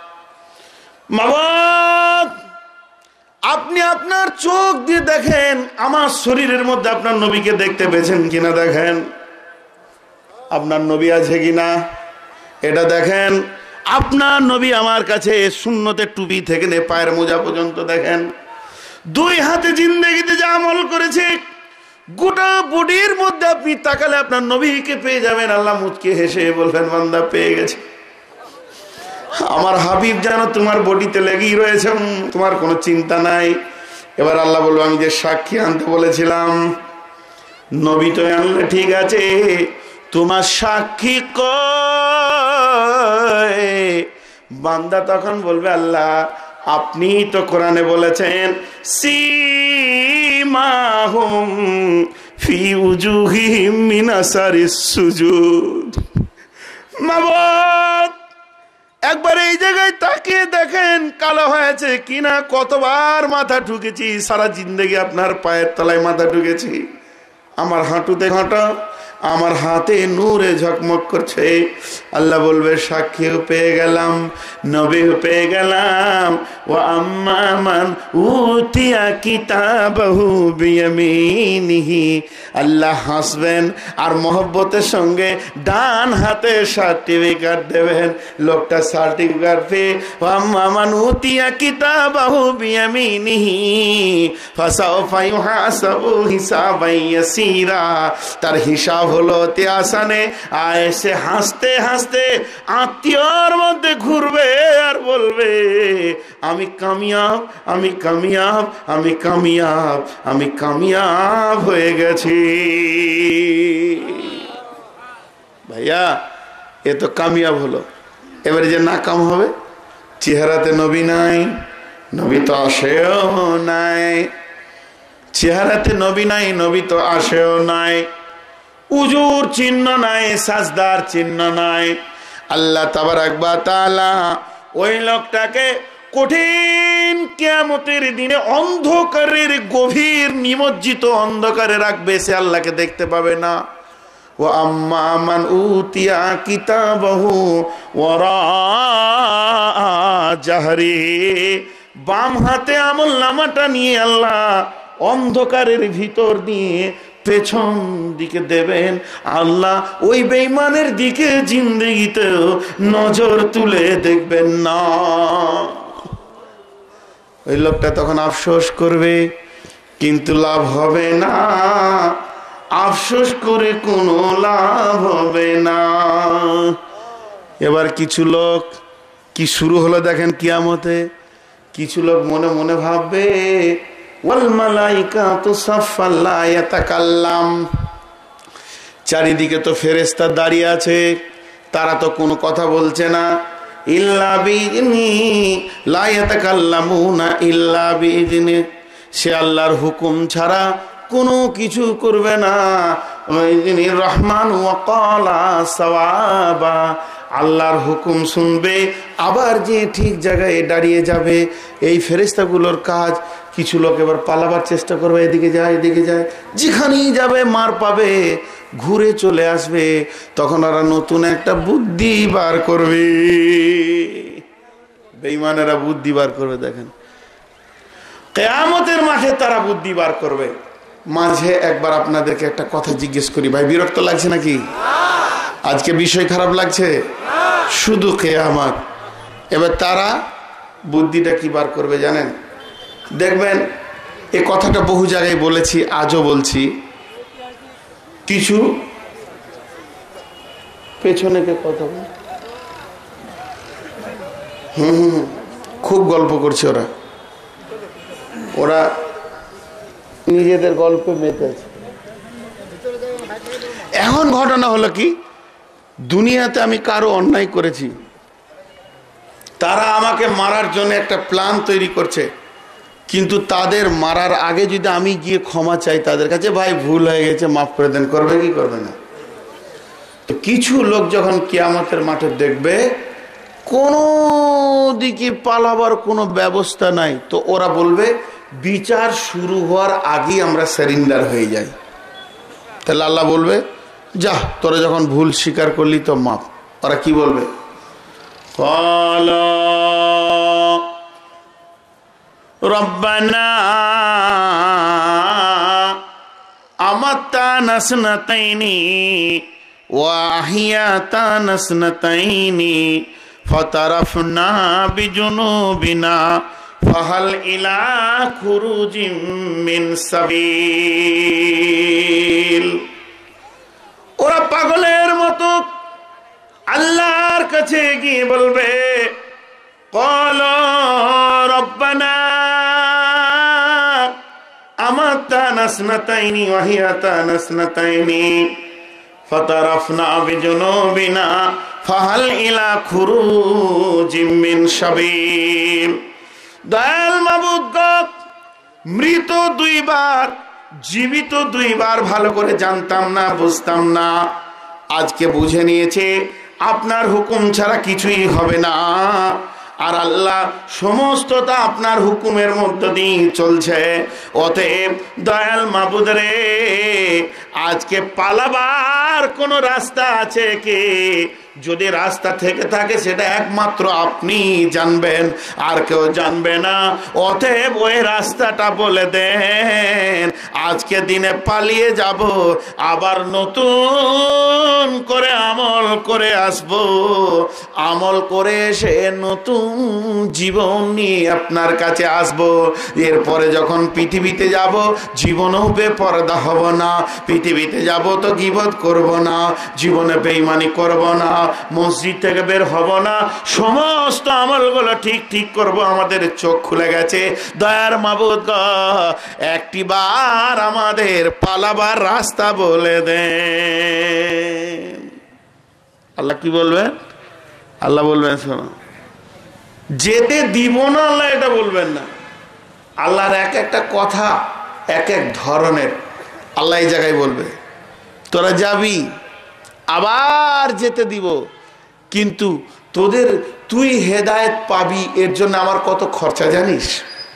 মাবুদ, আপনি আপনার চোখ দিয়ে দেখেন আমার শরীরের মধ্যে আপনার নবীকে দেখতে পেয়েছেন কিনা, দেখেন আপনার নবী আছে কিনা, এটা দেখেন। আপনার নবী আমার কাছে সুন্নতের টুপি থেকে নে পায়ের মোজা পর্যন্ত দেখেন। দুই হাতে জিন্দেগিতে যা আমল করেছে, গোটা বডির মধ্যে আপনি তাকালে আপনার নবীকে পেয়ে যাবেন। আল্লাহ মুচকে হেসে বলবেন, বান্দা পেয়ে গেছে। আমার হাবিব যেন তোমার বডিতে লেগেই রয়েছে, তোমার কোনো চিন্তা নাই। এবার আল্লাহ বলবো, আমি যে সাক্ষী আনতে বলেছিলাম, নবী তো আনলে ঠিক আছে, তোমার সাক্ষী কয়? বান্দা তখন বলবে আল্লাহ আপনি তো কোরআনে বলেছেন সীমাহুম ফি উজুহিহিম মিন আসারিস সুজুদ। মাবুদ একবার এই জায়গায় তাকিয়ে দেখেন কালো হয়েছে কিনা। কতবার মাথা ঠুকেছি, সারা জিন্দগি আপনার পায়ের তলায় মাথা ঠুকেছি। আমার হাঁটুতে হাঁটা, আমার হাতে নূরে ঝকমক করছে। আল্লাহ বলবে সাক্ষীও পেয়ে গেলাম, নবীও পেয়ে গেলাম। ওয়া আম্মা মান উতিয়া কিতাবাহু বিয়ামিনিহি। আল্লাহ হাসবেন আর মহব্বতের সঙ্গে ডান হাতে সার্টিফিকেট দেবেন। লোকটা সার্টিফিকেট পেয়ে ওয়া আম্মা মান উতিয়া কিতাবাহু বিয়ামিনিহি ফাসাউফা ইউহাসাবু হিসাবান ইয়াসীরা। তার হিসাব হলো অতি আসানে। আয়েসে হাসতে হাসতে আত্মীয়র মধ্যে ঘুরবে আর বলবে আমি কামিয়াব, আমি কামিয়াব, আমি কামিয়াব, আমি কামিয়াব হয়ে গেছি। ভাইয়া এ তো কামিয়াব হলো। এবারে যে নাকাম হবে, চেহারাতে নবী নাই, নবী তো আসেও নাই। চেহারাতে নবী নাই, নবী তো আসেও নাই। উজুর চিহ্ন নাই, সাজদার চিহ্ন নাই। আল্লাহ তাবারাক ওয়া তাআলা ওই লোকটাকে কঠিন কিয়ামতের দিনে অন্ধকারের গভীর নিমজ্জিত অন্ধকারে রাখবে, সে আল্লাহকে দেখতে পাবে না। ওয়া আম্মা মান উতিয়া কিতাবাহু ওয়ারা জাহরি। বাম হাতে আমলনামাটা নিয়ে আল্লাহ অন্ধকারের ভিতর দিয়ে পেছন দিকে দেবেন। আল্লাহ ওই বেঈমানের দিকে জিন্দেগিতেও নজর তুলে দেখবেন না। ওই লোকটা তখন আফসোস করবে, কিন্তু লাভ হবে না। আফসোস করে কোনো লাভ হবে না। এবার কিছু লোক কি শুরু হলো দেখেন কিয়ামতে। কিছু লোক মনে মনে ভাববে ওয়াল মালাইকাতু সাফফান লা ইয়াতাকাল্লাম। চারিদিকে তো ফেরেশতা দাঁড়িয়ে আছে, তারা তো কোনো কথা বলছে না। ইল্লা বিইজনি লা ইয়াতাকাল্লামুনা ইল্লা বিইজনি। সে আল্লাহর হুকুম ছাড়া কোনো কিছু করবে না। রহমান ওয়া ক্বালা সাওয়াবা। আল্লাহর হুকুম শুনবে, আবার যে ঠিক জায়গায় দাঁড়িয়ে যাবে। এই ফেরেশতাগুলোর কাজ, কিছু লোক এবার পালাবার চেষ্টা করবে, এদিকে যায় এদিকে যায়, যেখানেই যাবে মার পাবে, ঘুরে চলে আসবে। তখন ওরা নতুন একটা বুদ্ধি বার করবে। বেঈমানেরা বুদ্ধি বার করবে। দেখেন কিয়ামতের মাঠে তারা বুদ্ধি বার করবে। মাঝে একবার আপনাদেরকে একটা কথা জিজ্ঞেস করি, ভাই বিরক্ত লাগছে নাকি? আজকে বিষয় খারাপ লাগছে? শুধু কিয়ামত। এবার তারা বুদ্ধিটা কি বার করবে জানেন? দেখবেন এই কথাটা বহু জায়গায় বলেছি, আজও বলছি। কিছু পেছনে কে কথা বল, হুম হুম খুব গল্প করছে ওরা। ওরা নিজেদের গল্পে মেতে আছে। এখন ঘটনা হলো কি, দুনিয়াতে আমি কারো অন্যায় করেছি, তারা আমাকে মারার জন্য একটা প্ল্যান তৈরি করছে। কিন্তু তাদের মারার আগে যদি আমি গিয়ে ক্ষমা চাই তাদের কাছে, ভাই ভুল হয়ে গেছে মাফ করে দেন, করবে কি করবে না? তো কিছু লোক যখন কিয়ামতের মাঠে দেখবে কোনো দিকে পালাবার কোনো ব্যবস্থা নাই, তো ওরা বলবে বিচার শুরু হওয়ার আগেই আমরা সারেন্ডার হয়ে যাই। তাহলে আল্লাহ বলবে যা, তোরা যখন ভুল স্বীকার করলি তো মাফ। ওরা কি বলবে? রব্বানা আমাত্তানা সানাতাইনি ওয়া আহিয়াতানা সানাতাইনি ফাতারাফনা বিজুনুবিনা ফাহাল ইলা খুরুজিম মিন সাবিল। ওরা পাগলের মতো আল্লাহর কাছে গিয়ে বলবে ক্বালা রব্বানা আমাত্তানা সানাতাইনি ওয়া আহিয়াতানা সানাতাইনি ফাতারাফনা বিজুনুবিনা ফাহাল ইলা খুরুজিম মিন সাবিল। দয়াল মাবুদ গো, মৃত দুইবার জীবিত দুইবার ভালো করে জানতাম না, বুঝতাম না। আজকে বুঝে নিয়েছে আপনার হুকুম ছাড়া কিছুই হবে না। আর আল্লাহ সমস্তটা আপনার হুকুমের মধ্য দিয়ে চলছে। অতএব দয়াল মাবুদ রে, আজকে পালাবার কোন রাস্তা আছে কি? যদি রাস্তা থেকে থাকে সেটা একমাত্র আপনি জানবেন, আর কেউ জানবে না। অতএব ওই রাস্তাটা বলে দেন। আজকে দিনে পালিয়ে যাব, আবার নতুন করে আমল করে আসব। আমল করে এসে নতুন জীবন নিয়ে আপনার কাছে আসব। এরপরে যখন পৃথিবীতে যাব, জীবনেও বেপরদা হব না। পৃথিবীতে যাব তো গীবত করব না, জীবনে বেঈমানি করব না, মসজিদ থেকে বের হব না, সমস্ত আমলগুলো ঠিক ঠিক করব। আমাদের চোখ খুলে গেছে। দয়ার মাবুদ গো, একটি বার আমাদের পালাবার রাস্তা বলে দেন। আল্লাহ কি বলবেন? আল্লাহ বলবেন শোনো, যেতে দিব না আল্লাহ এটা বলবেন না। আল্লাহর এক একটা কথা এক এক ধরনের। আল্লাহ এই জায়গায় বলবে তোরা যাবি, আবার যেতে দিব, কিন্তু তোদের তুই হেদায়েত পাবি, এর জন্য আমার কত খরচা জানিস?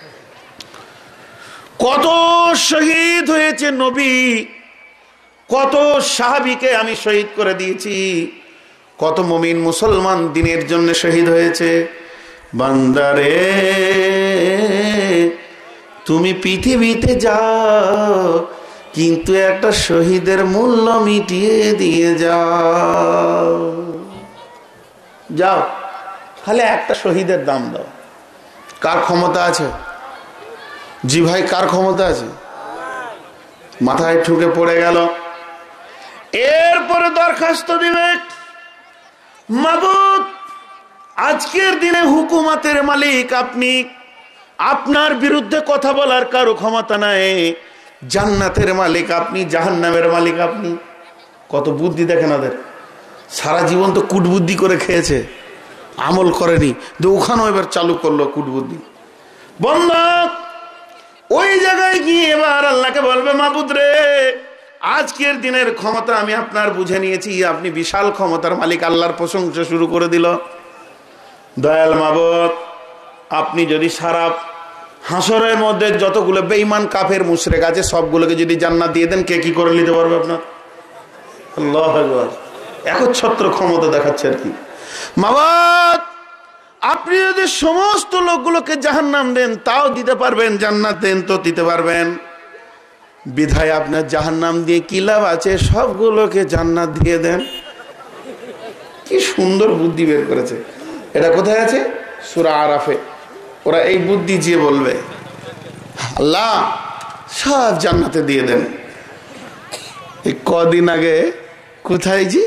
কত শহীদ হয়েছে নবী, কত সাহাবীকে আমি শহীদ করে দিয়েছি, কত মুমিন মুসলমান দিনের জন্য শহীদ হয়েছে। বান্দারে তুমি পৃথিবীতে যাও, কিন্তু একটা শহীদের মূল্য মিটিয়ে দিয়ে যাও। যাও, খালি একটা শহীদের দাম দাও। কার ক্ষমতা আছে? জি ভাই, কার ক্ষমতা আছে? মাথায় ঠুকে পড়ে গেল। এরপরে দরখাস্ত দিবে, মাবুদ আজকের দিনে হুকুমাতের মালিক আপনি, আপনার বিরুদ্ধে কথা বলার কারো ক্ষমতা নাই। জান্নাতের মালিক আপনি, জাহান্নামের মালিক আপনি। কত বুদ্ধি দেখেন ওদের। সারা জীবন তো কুটবুদ্ধি করে খেয়েছে, আমল করেনি, তো ওখানেও এবার চালু করলো কুটবুদ্ধি। বন্ধ ওই জায়গায় গিয়ে এবার আল্লাহকে বলবে, মাবুদ রে আজকের দিনের ক্ষমতা আমি আপনার বুঝে নিয়েছি, আপনি বিশাল ক্ষমতার মালিক। আল্লাহর প্রশংসা শুরু করে দিল। দয়াল মাবুদ, আপনি যদি সারা হাসরের মধ্যে যতগুলো বেঈমান কাফের মুশরিক আছে সবগুলোকে যদি জান্নাত দিয়ে দেন, কে কি করে নিতে পারবে আপনার? আল্লাহু আকবার। একচ্ছত্র ক্ষমতা দেখাচ্ছে আর কি। মাবুদ আপনি যদি সমস্ত লোকগুলোকে জাহান্নাম দেন তাও দিতে পারবেন, জান্নাত দেন তো দিতে পারবেন। বিধায় আপনার জাহান্নাম দিয়ে কি লাভ আছে? সবগুলোকে জান্নাত দিয়ে দেন। কি সুন্দর বুদ্ধি বের করেছে। এটা কোথায় আছে? সূরা আরাফে। ওরা এই বুদ্ধি যে বলবে আল্লাহ সব জান্নাতে দিয়ে দেন। এই কদিন আগে কোথায় জি,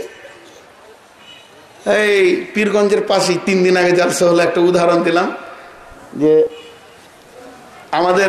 এই পীরগঞ্জের পাশেই তিন দিন আগে জালসা হলো। একটা উদাহরণ দিলাম যে আমাদের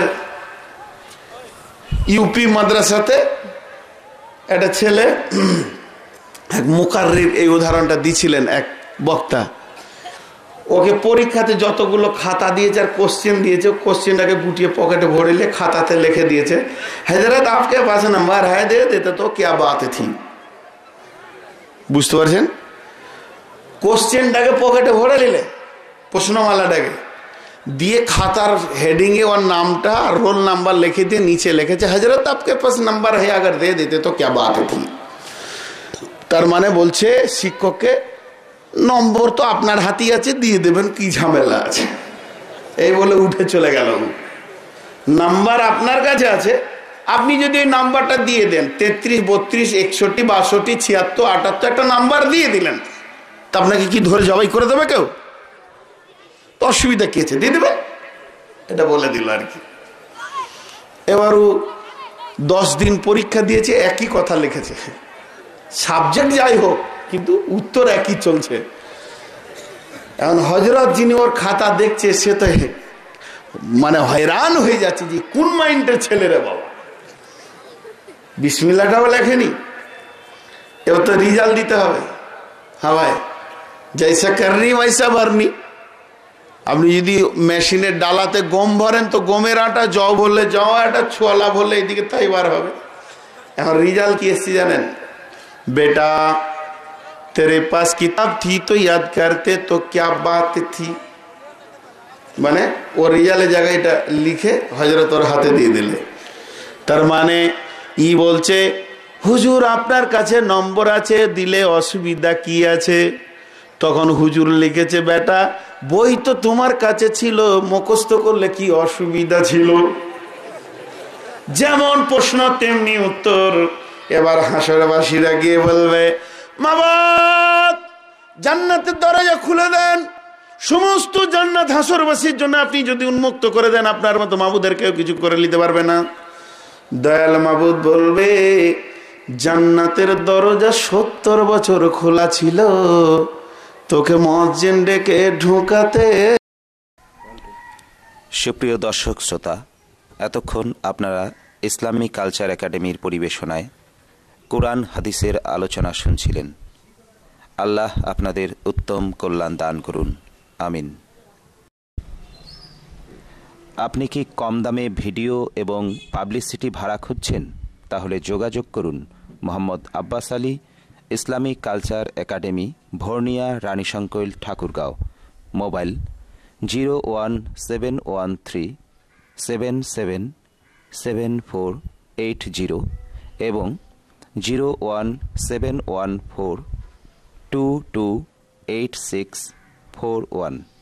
ইউপি মাদ্রাসাতে একটা ছেলে, এক মুকাররির এই উদাহরণটা দিছিলেন এক বক্তা। ওকে পরীক্ষাতে যতগুলো খাতা দিয়েছে আর কোশ্চেন দিয়েছে, কোশ্চেনটাকে গুটিয়ে পকেটে ভরে খাতাতে লিখে দিয়েছে, হযরত आपके पास नंबर है दे देते तो क्या बात थी। বুঝতে পারছেন? কোশ্চেনটাকে পকেটে ভরে নিলে, প্রশ্নমালাটাকে দিয়ে খাতার হেডিং এ ওর নামটা আর রোল নাম্বার লিখে দিয়ে নিচে লিখেছে হযরত आपके पास नंबर है अगर दे देते तो क्या बात थी। তার মানে বলছে শিক্ষককে নম্বর তো আপনার হাতেই আছে, দিয়ে দেবেন, কি ঝামেলা আছে। এই বলে উঠে চলে গেল। নাম্বার আপনার কাছে আছে, আপনি যদি এই নাম্বারটা দিয়ে দেন, তেত্রিশ বত্রিশ একষট্টি বাষট্টি ছিয়াত্তর আটাত্তর একটা নাম্বার দিয়ে দিলেন, তা আপনাকে কি ধরে জবাই করে দেবে কেউ? তো অসুবিধা কি আছে, দিয়ে দেবে। এটা বলে দিল আর কি। এবারও দশ দিন পরীক্ষা দিয়েছে, একই কথা লিখেছে, সাবজেক্ট যাই হোক কিন্তু উত্তর একই চলছে। এখন হযরত যিনি ওর খাতা দেখছে সে তো মানে হয়রান হয়ে যাচ্ছে যে কোন মাইন্ডের ছেলে রে বাবা, বিসমিল্লাহটাও লেখেনি, এবার তো রেজাল্ট দিতে হবে। হ্যাঁ ভাই, জৈসা করনি ওইসা ভরনি। আপনি যদি মেশিনের ডালাতে গম ভরেন তো গমের আটা, জব হলে জব আটা, ছোলা ভরলে এইদিকে তাই বার হবে। এখন রেজাল্ট কি এসছে জানেন? বেটা तेरे पास किताब थी तो याद करते तो क्या बात थी, মানে ও রেজাল্টের জায়গায় এটা লিখে হযরত ওর হাতে দিয়ে দিলে। তার মানে ই বলছে হুজুর আপনার কাছে নম্বর আছে, দিলে অসুবিধা কি আছে? তখন হুজুর লিখেছে বেটা বই তো তোমার কাছে ছিল, মুখস্থ করলে কি অসুবিধা ছিল? যেমন প্রশ্ন তেমনি উত্তর। এবার হাসরবাসীরা গিয়ে বলবে মাবাদ জান্নাতের দরজা খুলে দেন, সমস্ত জান্নাত হাসরবাসীর জন্য আপনি যদি উন্মুক্ত করে দেন, আপনার মতো মাবুদের কেউ কিছু করে নিতে পারবে না। দয়াল মাবুদ বলবে জান্নাতের দরজা সত্তর বছর খোলা ছিল, তোকে মুয়াজ্জিন ডেকে ঢোকাতে। সুপ্রিয় দর্শক শ্রোতা, এতক্ষণ আপনারা ইসলামিক কালচার একাডেমির পরিবেশনায় কোরআন হাদিসের আলোচনা শুনছিলেন। আল্লাহ আপনাদের উত্তম কল্যাণ দান করুন, আমিন। আপনি কি কম দামে ভিডিও এবং পাবলিসিটি ভাড়া খুঁজছেন? তাহলে যোগাযোগ করুন Mohammad Abbas Ali Islamic culture academy, Bhornia, Ranishankail, Thakurgaon. Mobile zero one seven one three seven seven seven four eight zero এবং zero one seven one four two two eight six four one.